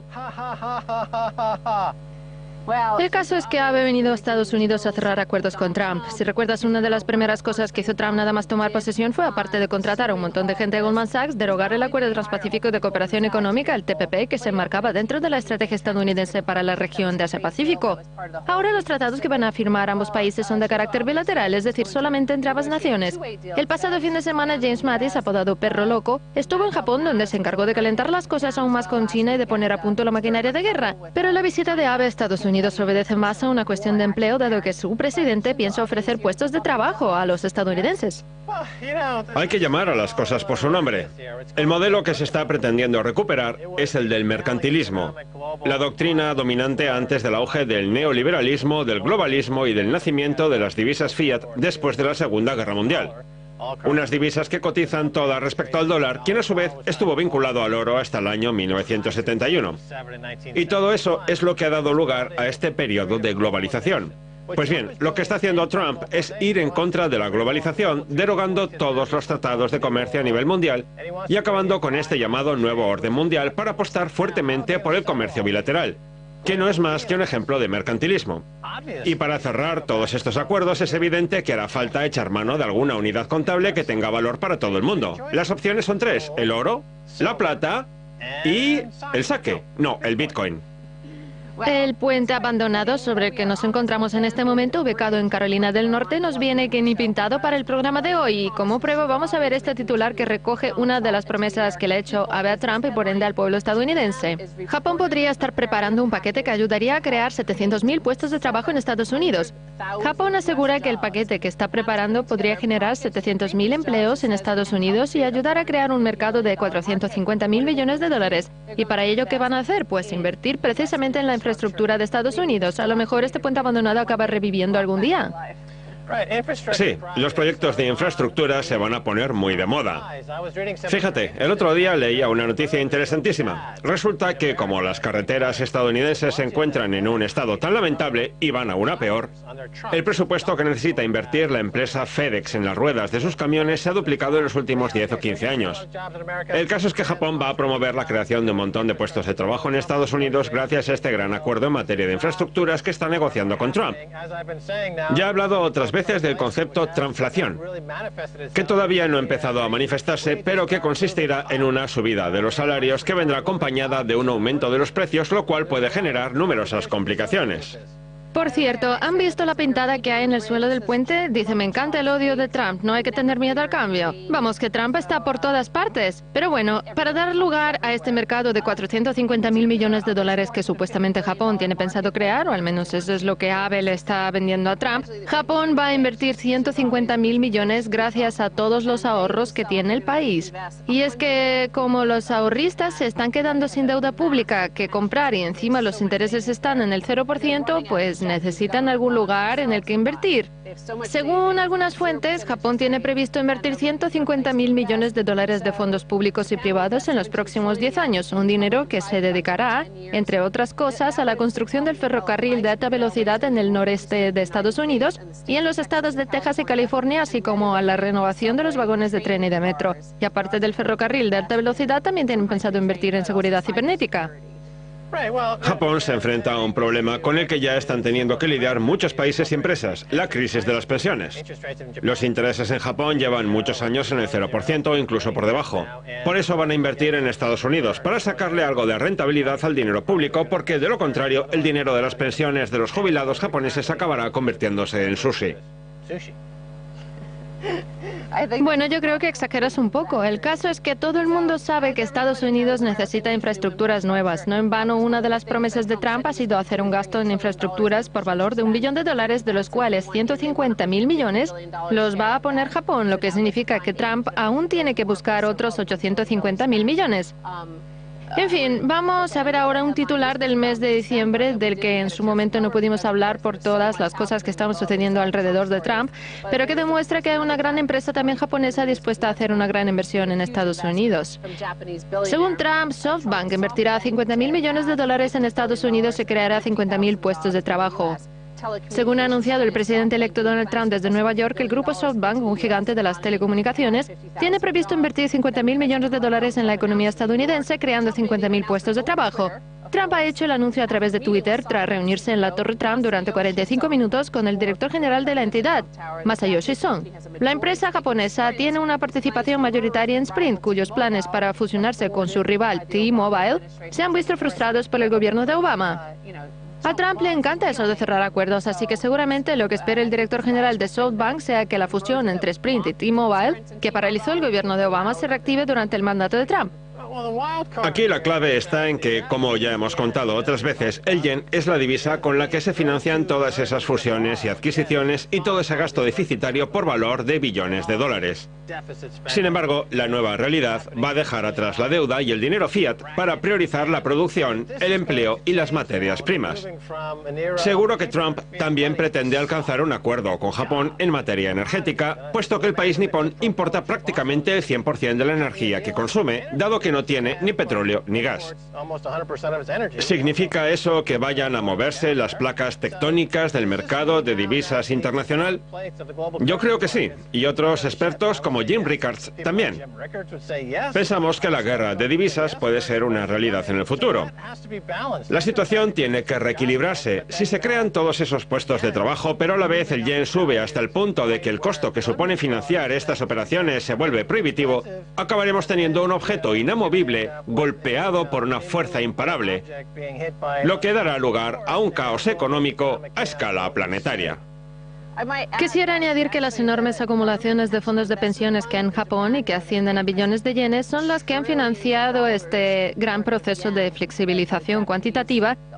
S6: El caso es que ha venido a Estados Unidos a cerrar acuerdos con Trump. Si recuerdas, una de las primeras cosas que hizo Trump nada más tomar posesión fue, aparte de contratar a un montón de gente de Goldman Sachs, derogar el Acuerdo Transpacífico de Cooperación Económica, el T P P, que se enmarcaba dentro de la estrategia estadounidense para la región de Asia-Pacífico. Ahora los tratados que van a firmar ambos países son de carácter bilateral, es decir, solamente entre ambas naciones. El pasado fin de semana, James Mattis, apodado Perro Loco, estuvo en Japón, donde se encargó de calentar las cosas aún más con China y de poner a punto la maquinaria de guerra. Pero la visita de Abe a Estados Unidos Unidos obedece más a una cuestión de empleo, dado que su presidente piensa ofrecer puestos de trabajo a los estadounidenses.
S3: Hay que llamar a las cosas por su nombre. El modelo que se está pretendiendo recuperar es el del mercantilismo, la doctrina dominante antes del auge del neoliberalismo, del globalismo y del nacimiento de las divisas fiat después de la Segunda Guerra Mundial. Unas divisas que cotizan todas respecto al dólar, quien a su vez estuvo vinculado al oro hasta el año mil novecientos setenta y uno. Y todo eso es lo que ha dado lugar a este periodo de globalización. Pues bien, lo que está haciendo Trump es ir en contra de la globalización, derogando todos los tratados de comercio a nivel mundial y acabando con este llamado nuevo orden mundial para apostar fuertemente por el comercio bilateral, que no es más que un ejemplo de mercantilismo. Y para cerrar todos estos acuerdos es evidente que hará falta echar mano de alguna unidad contable que tenga valor para todo el mundo. Las opciones son tres: el oro, la plata y el sake, no, el bitcoin.
S6: El puente abandonado sobre el que nos encontramos en este momento, ubicado en Carolina del Norte, nos viene que ni pintado para el programa de hoy. Y como prueba vamos a ver este titular que recoge una de las promesas que le ha hecho Abe a Trump y por ende al pueblo estadounidense. Japón podría estar preparando un paquete que ayudaría a crear setecientos mil puestos de trabajo en Estados Unidos. Japón asegura que el paquete que está preparando podría generar setecientos mil empleos en Estados Unidos y ayudar a crear un mercado de cuatrocientos cincuenta mil millones de dólares. ¿Y para ello qué van a hacer? Pues invertir precisamente en la infraestructura de Estados Unidos. A lo mejor este puente abandonado acaba reviviendo algún día.
S3: Sí, los proyectos de infraestructura se van a poner muy de moda. Fíjate, el otro día leía una noticia interesantísima. Resulta que como las carreteras estadounidenses se encuentran en un estado tan lamentable y van aún a peor, el presupuesto que necesita invertir la empresa FedEx en las ruedas de sus camiones se ha duplicado en los últimos diez o quince años. El caso es que Japón va a promover la creación de un montón de puestos de trabajo en Estados Unidos gracias a este gran acuerdo en materia de infraestructuras que está negociando con Trump. Ya he hablado otras veces del concepto Trumpflación, que todavía no ha empezado a manifestarse, pero que consistirá en una subida de los salarios que vendrá acompañada de un aumento de los precios, lo cual puede generar numerosas complicaciones.
S6: Por cierto, ¿han visto la pintada que hay en el suelo del puente? Dice, me encanta el odio de Trump, no hay que tener miedo al cambio. Vamos, que Trump está por todas partes. Pero bueno, para dar lugar a este mercado de cuatrocientos cincuenta mil millones de dólares que supuestamente Japón tiene pensado crear, o al menos eso es lo que Abe le está vendiendo a Trump, Japón va a invertir ciento cincuenta mil millones gracias a todos los ahorros que tiene el país. Y es que como los ahorristas se están quedando sin deuda pública que comprar y encima los intereses están en el cero por ciento, pues necesitan algún lugar en el que invertir. Según algunas fuentes, Japón tiene previsto invertir ciento cincuenta mil millones de dólares de fondos públicos y privados en los próximos diez años, un dinero que se dedicará, entre otras cosas, a la construcción del ferrocarril de alta velocidad en el noreste de Estados Unidos y en los estados de Texas y California, así como a la renovación de los vagones de tren y de metro. Y aparte del ferrocarril de alta velocidad, también tienen pensado invertir en seguridad cibernética.
S3: Japón se enfrenta a un problema con el que ya están teniendo que lidiar muchos países y empresas, la crisis de las pensiones. Los intereses en Japón llevan muchos años en el cero por ciento o incluso por debajo. Por eso van a invertir en Estados Unidos, para sacarle algo de rentabilidad al dinero público, porque de lo contrario, el dinero de las pensiones de los jubilados japoneses acabará convirtiéndose en sushi.
S6: Bueno, yo creo que exageras un poco. El caso es que todo el mundo sabe que Estados Unidos necesita infraestructuras nuevas. No en vano, una de las promesas de Trump ha sido hacer un gasto en infraestructuras por valor de un billón de dólares, de los cuales ciento cincuenta mil millones los va a poner Japón, lo que significa que Trump aún tiene que buscar otros ochocientos cincuenta mil millones. En fin, vamos a ver ahora un titular del mes de diciembre, del que en su momento no pudimos hablar por todas las cosas que estaban sucediendo alrededor de Trump, pero que demuestra que hay una gran empresa también japonesa dispuesta a hacer una gran inversión en Estados Unidos. Según Trump, SoftBank invertirá cincuenta mil millones de dólares en Estados Unidos y creará cincuenta mil puestos de trabajo. Según ha anunciado el presidente electo Donald Trump desde Nueva York, el grupo SoftBank, un gigante de las telecomunicaciones, tiene previsto invertir cincuenta mil millones de dólares en la economía estadounidense, creando cincuenta mil puestos de trabajo. Trump ha hecho el anuncio a través de Twitter tras reunirse en la Torre Trump durante cuarenta y cinco minutos con el director general de la entidad, Masayoshi Son. La empresa japonesa tiene una participación mayoritaria en Sprint, cuyos planes para fusionarse con su rival T-Mobile se han visto frustrados por el gobierno de Obama. A Trump le encanta eso de cerrar acuerdos, así que seguramente lo que espera el director general de SoftBank sea que la fusión entre Sprint y T-Mobile, que paralizó el gobierno de Obama, se reactive durante el mandato de Trump.
S3: Aquí la clave está en que, como ya hemos contado otras veces, el yen es la divisa con la que se financian todas esas fusiones y adquisiciones y todo ese gasto deficitario por valor de billones de dólares. Sin embargo, la nueva realidad va a dejar atrás la deuda y el dinero fiat para priorizar la producción, el empleo y las materias primas. Seguro que Trump también pretende alcanzar un acuerdo con Japón en materia energética, puesto que el país nipón importa prácticamente el cien por ciento de la energía que consume, dado que no tiene ni petróleo ni gas. ¿Significa eso que vayan a moverse las placas tectónicas del mercado de divisas internacional? Yo creo que sí, y otros expertos como Jim Rickards también. Pensamos que la guerra de divisas puede ser una realidad en el futuro. La situación tiene que reequilibrarse. Si se crean todos esos puestos de trabajo, pero a la vez el yen sube hasta el punto de que el costo que supone financiar estas operaciones se vuelve prohibitivo, acabaremos teniendo un objeto inamovible golpeado por una fuerza imparable, lo que dará lugar a un caos económico a escala planetaria.
S6: Quisiera añadir que las enormes acumulaciones de fondos de pensiones que hay en Japón y que ascienden a billones de yenes son las que han financiado este gran proceso de flexibilización cuantitativa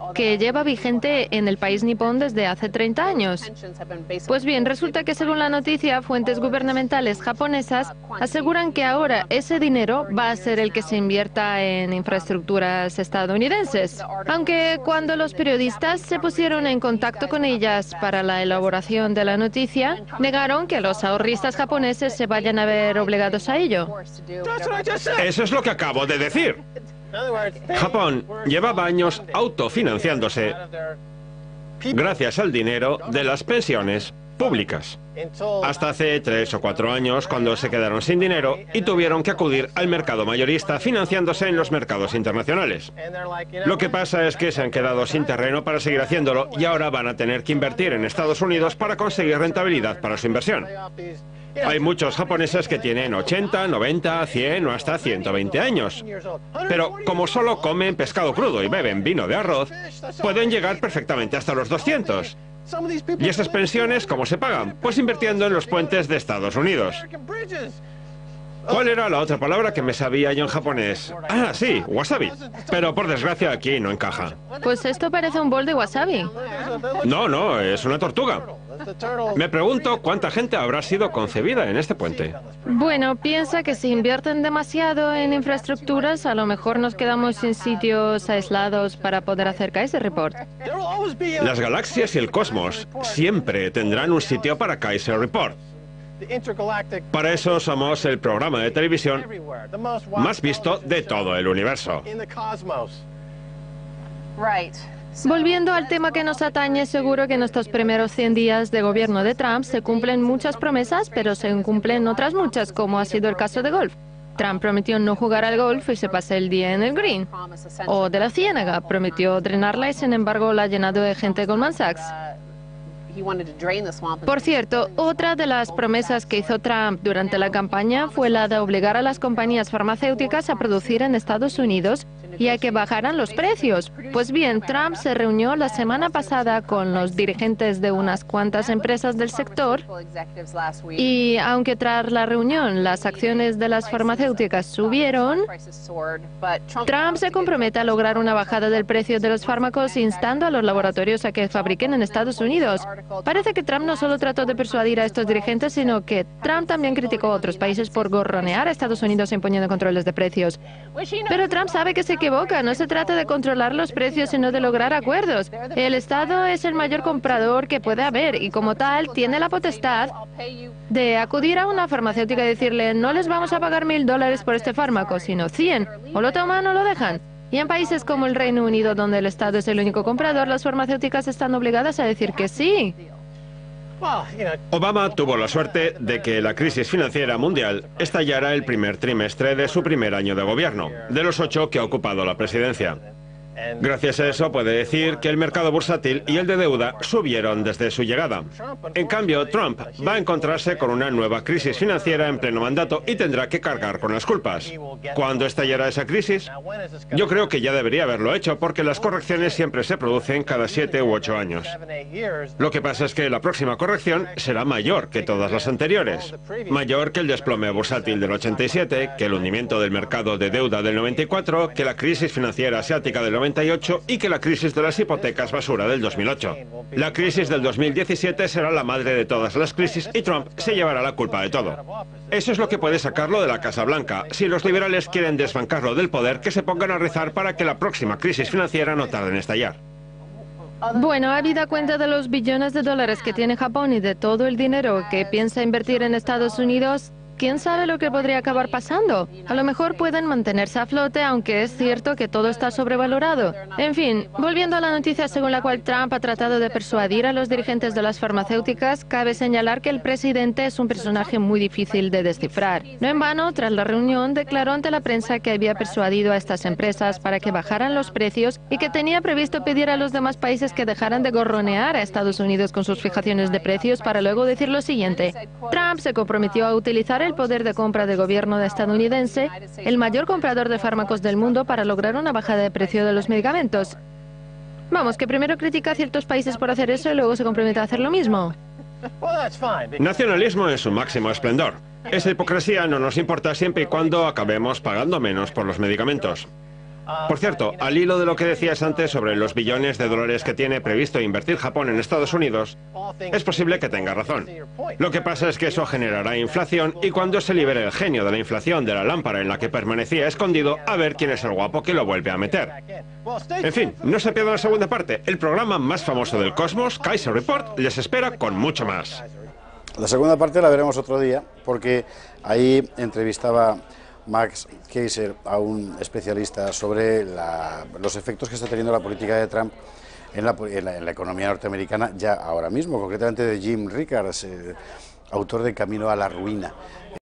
S6: que lleva vigente en el país nipón desde hace treinta años. Pues bien, resulta que según la noticia, fuentes gubernamentales japonesas aseguran que ahora ese dinero va a ser el que se invierta en infraestructuras estadounidenses. Aunque cuando los periodistas se pusieron en contacto con ellas para la elaboración de la noticia, negaron que los ahorristas japoneses se vayan a ver obligados a ello.
S3: Eso es lo que acabo de decir. Japón llevaba años autofinanciándose gracias al dinero de las pensiones públicas. Hasta hace tres o cuatro años, cuando se quedaron sin dinero y tuvieron que acudir al mercado mayorista financiándose en los mercados internacionales. Lo que pasa es que se han quedado sin terreno para seguir haciéndolo y ahora van a tener que invertir en Estados Unidos para conseguir rentabilidad para su inversión. Hay muchos japoneses que tienen ochenta, noventa, cien o hasta ciento veinte años. Pero como solo comen pescado crudo y beben vino de arroz, pueden llegar perfectamente hasta los doscientos. ¿Y esas pensiones cómo se pagan? Pues invirtiendo en los puentes de Estados Unidos. ¿Cuál era la otra palabra que me sabía yo en japonés? Ah, sí, wasabi. Pero por desgracia aquí no encaja.
S6: Pues esto parece un bol de wasabi.
S3: No, no, es una tortuga. Me pregunto cuánta gente habrá sido concebida en este puente.
S6: Bueno, piensa que si invierten demasiado en infraestructuras, a lo mejor nos quedamos sin sitios aislados para poder hacer Kaiser Report.
S3: Las galaxias y el cosmos siempre tendrán un sitio para Kaiser Report. Para eso somos el programa de televisión más visto de todo el universo.
S6: Volviendo al tema que nos atañe, seguro que en estos primeros cien días de gobierno de Trump se cumplen muchas promesas, pero se incumplen otras muchas, como ha sido el caso de golf. Trump prometió no jugar al golf y se pasa el día en el green. O de la Ciénaga, prometió drenarla y sin embargo la ha llenado de gente Goldman Sachs. Por cierto, otra de las promesas que hizo Trump durante la campaña fue la de obligar a las compañías farmacéuticas a producir en Estados Unidos y a que bajaran los precios. Pues bien, Trump se reunió la semana pasada con los dirigentes de unas cuantas empresas del sector y aunque tras la reunión las acciones de las farmacéuticas subieron, Trump se compromete a lograr una bajada del precio de los fármacos instando a los laboratorios a que fabriquen en Estados Unidos. Parece que Trump no solo trató de persuadir a estos dirigentes, sino que Trump también criticó a otros países por gorronear a Estados Unidos imponiendo controles de precios. Pero Trump sabe que se equivoca, no se trata de controlar los precios, sino de lograr acuerdos. El Estado es el mayor comprador que puede haber y como tal tiene la potestad de acudir a una farmacéutica y decirle no les vamos a pagar mil dólares por este fármaco, sino cien, o lo toman o lo dejan. Y en países como el Reino Unido, donde el Estado es el único comprador, las farmacéuticas están obligadas a decir que sí.
S3: Obama tuvo la suerte de que la crisis financiera mundial estallara el primer trimestre de su primer año de gobierno, de los ocho que ha ocupado la presidencia. Gracias a eso puede decir que el mercado bursátil y el de deuda subieron desde su llegada. En cambio, Trump va a encontrarse con una nueva crisis financiera en pleno mandato y tendrá que cargar con las culpas. ¿Cuándo estallará esa crisis? Yo creo que ya debería haberlo hecho porque las correcciones siempre se producen cada siete u ocho años. Lo que pasa es que la próxima corrección será mayor que todas las anteriores. Mayor que el desplome bursátil del ochenta y siete, que el hundimiento del mercado de deuda del noventa y cuatro, que la crisis financiera asiática del noventa y ocho y que la crisis de las hipotecas basura del dos mil ocho. La crisis del dos mil diecisiete será la madre de todas las crisis y Trump se llevará la culpa de todo. Eso es lo que puede sacarlo de la Casa Blanca. Si los liberales quieren desbancarlo del poder, que se pongan a rezar para que la próxima crisis financiera no tarde en estallar.
S6: Bueno, habida cuenta de los billones de dólares que tiene Japón y de todo el dinero que piensa invertir en Estados Unidos, ¿quién sabe lo que podría acabar pasando? A lo mejor pueden mantenerse a flote, aunque es cierto que todo está sobrevalorado. En fin, volviendo a la noticia según la cual Trump ha tratado de persuadir a los dirigentes de las farmacéuticas, cabe señalar que el presidente es un personaje muy difícil de descifrar. No en vano, tras la reunión, declaró ante la prensa que había persuadido a estas empresas para que bajaran los precios y que tenía previsto pedir a los demás países que dejaran de gorronear a Estados Unidos con sus fijaciones de precios para luego decir lo siguiente. Trump se comprometió a utilizar el poder de compra del gobierno estadounidense, el mayor comprador de fármacos del mundo, para lograr una bajada de precio de los medicamentos. Vamos, que primero critica a ciertos países por hacer eso y luego se compromete a hacer lo mismo.
S3: Nacionalismo en su máximo esplendor. Esa hipocresía no nos importa siempre y cuando acabemos pagando menos por los medicamentos. Por cierto, al hilo de lo que decías antes sobre los billones de dólares que tiene previsto invertir Japón en Estados Unidos, es posible que tenga razón. Lo que pasa es que eso generará inflación y cuando se libere el genio de la inflación de la lámpara en la que permanecía escondido, a ver quién es el guapo que lo vuelve a meter. En fin, no se pierdan la segunda parte. El programa más famoso del cosmos, Kaiser Report, les espera con mucho más.
S22: La segunda parte la veremos otro día, porque ahí entrevistaba Max Keiser a un especialista sobre la, los efectos que está teniendo la política de Trump en la, en la, en la economía norteamericana ya ahora mismo, concretamente de Jim Rickards, eh, autor de Camino a la Ruina.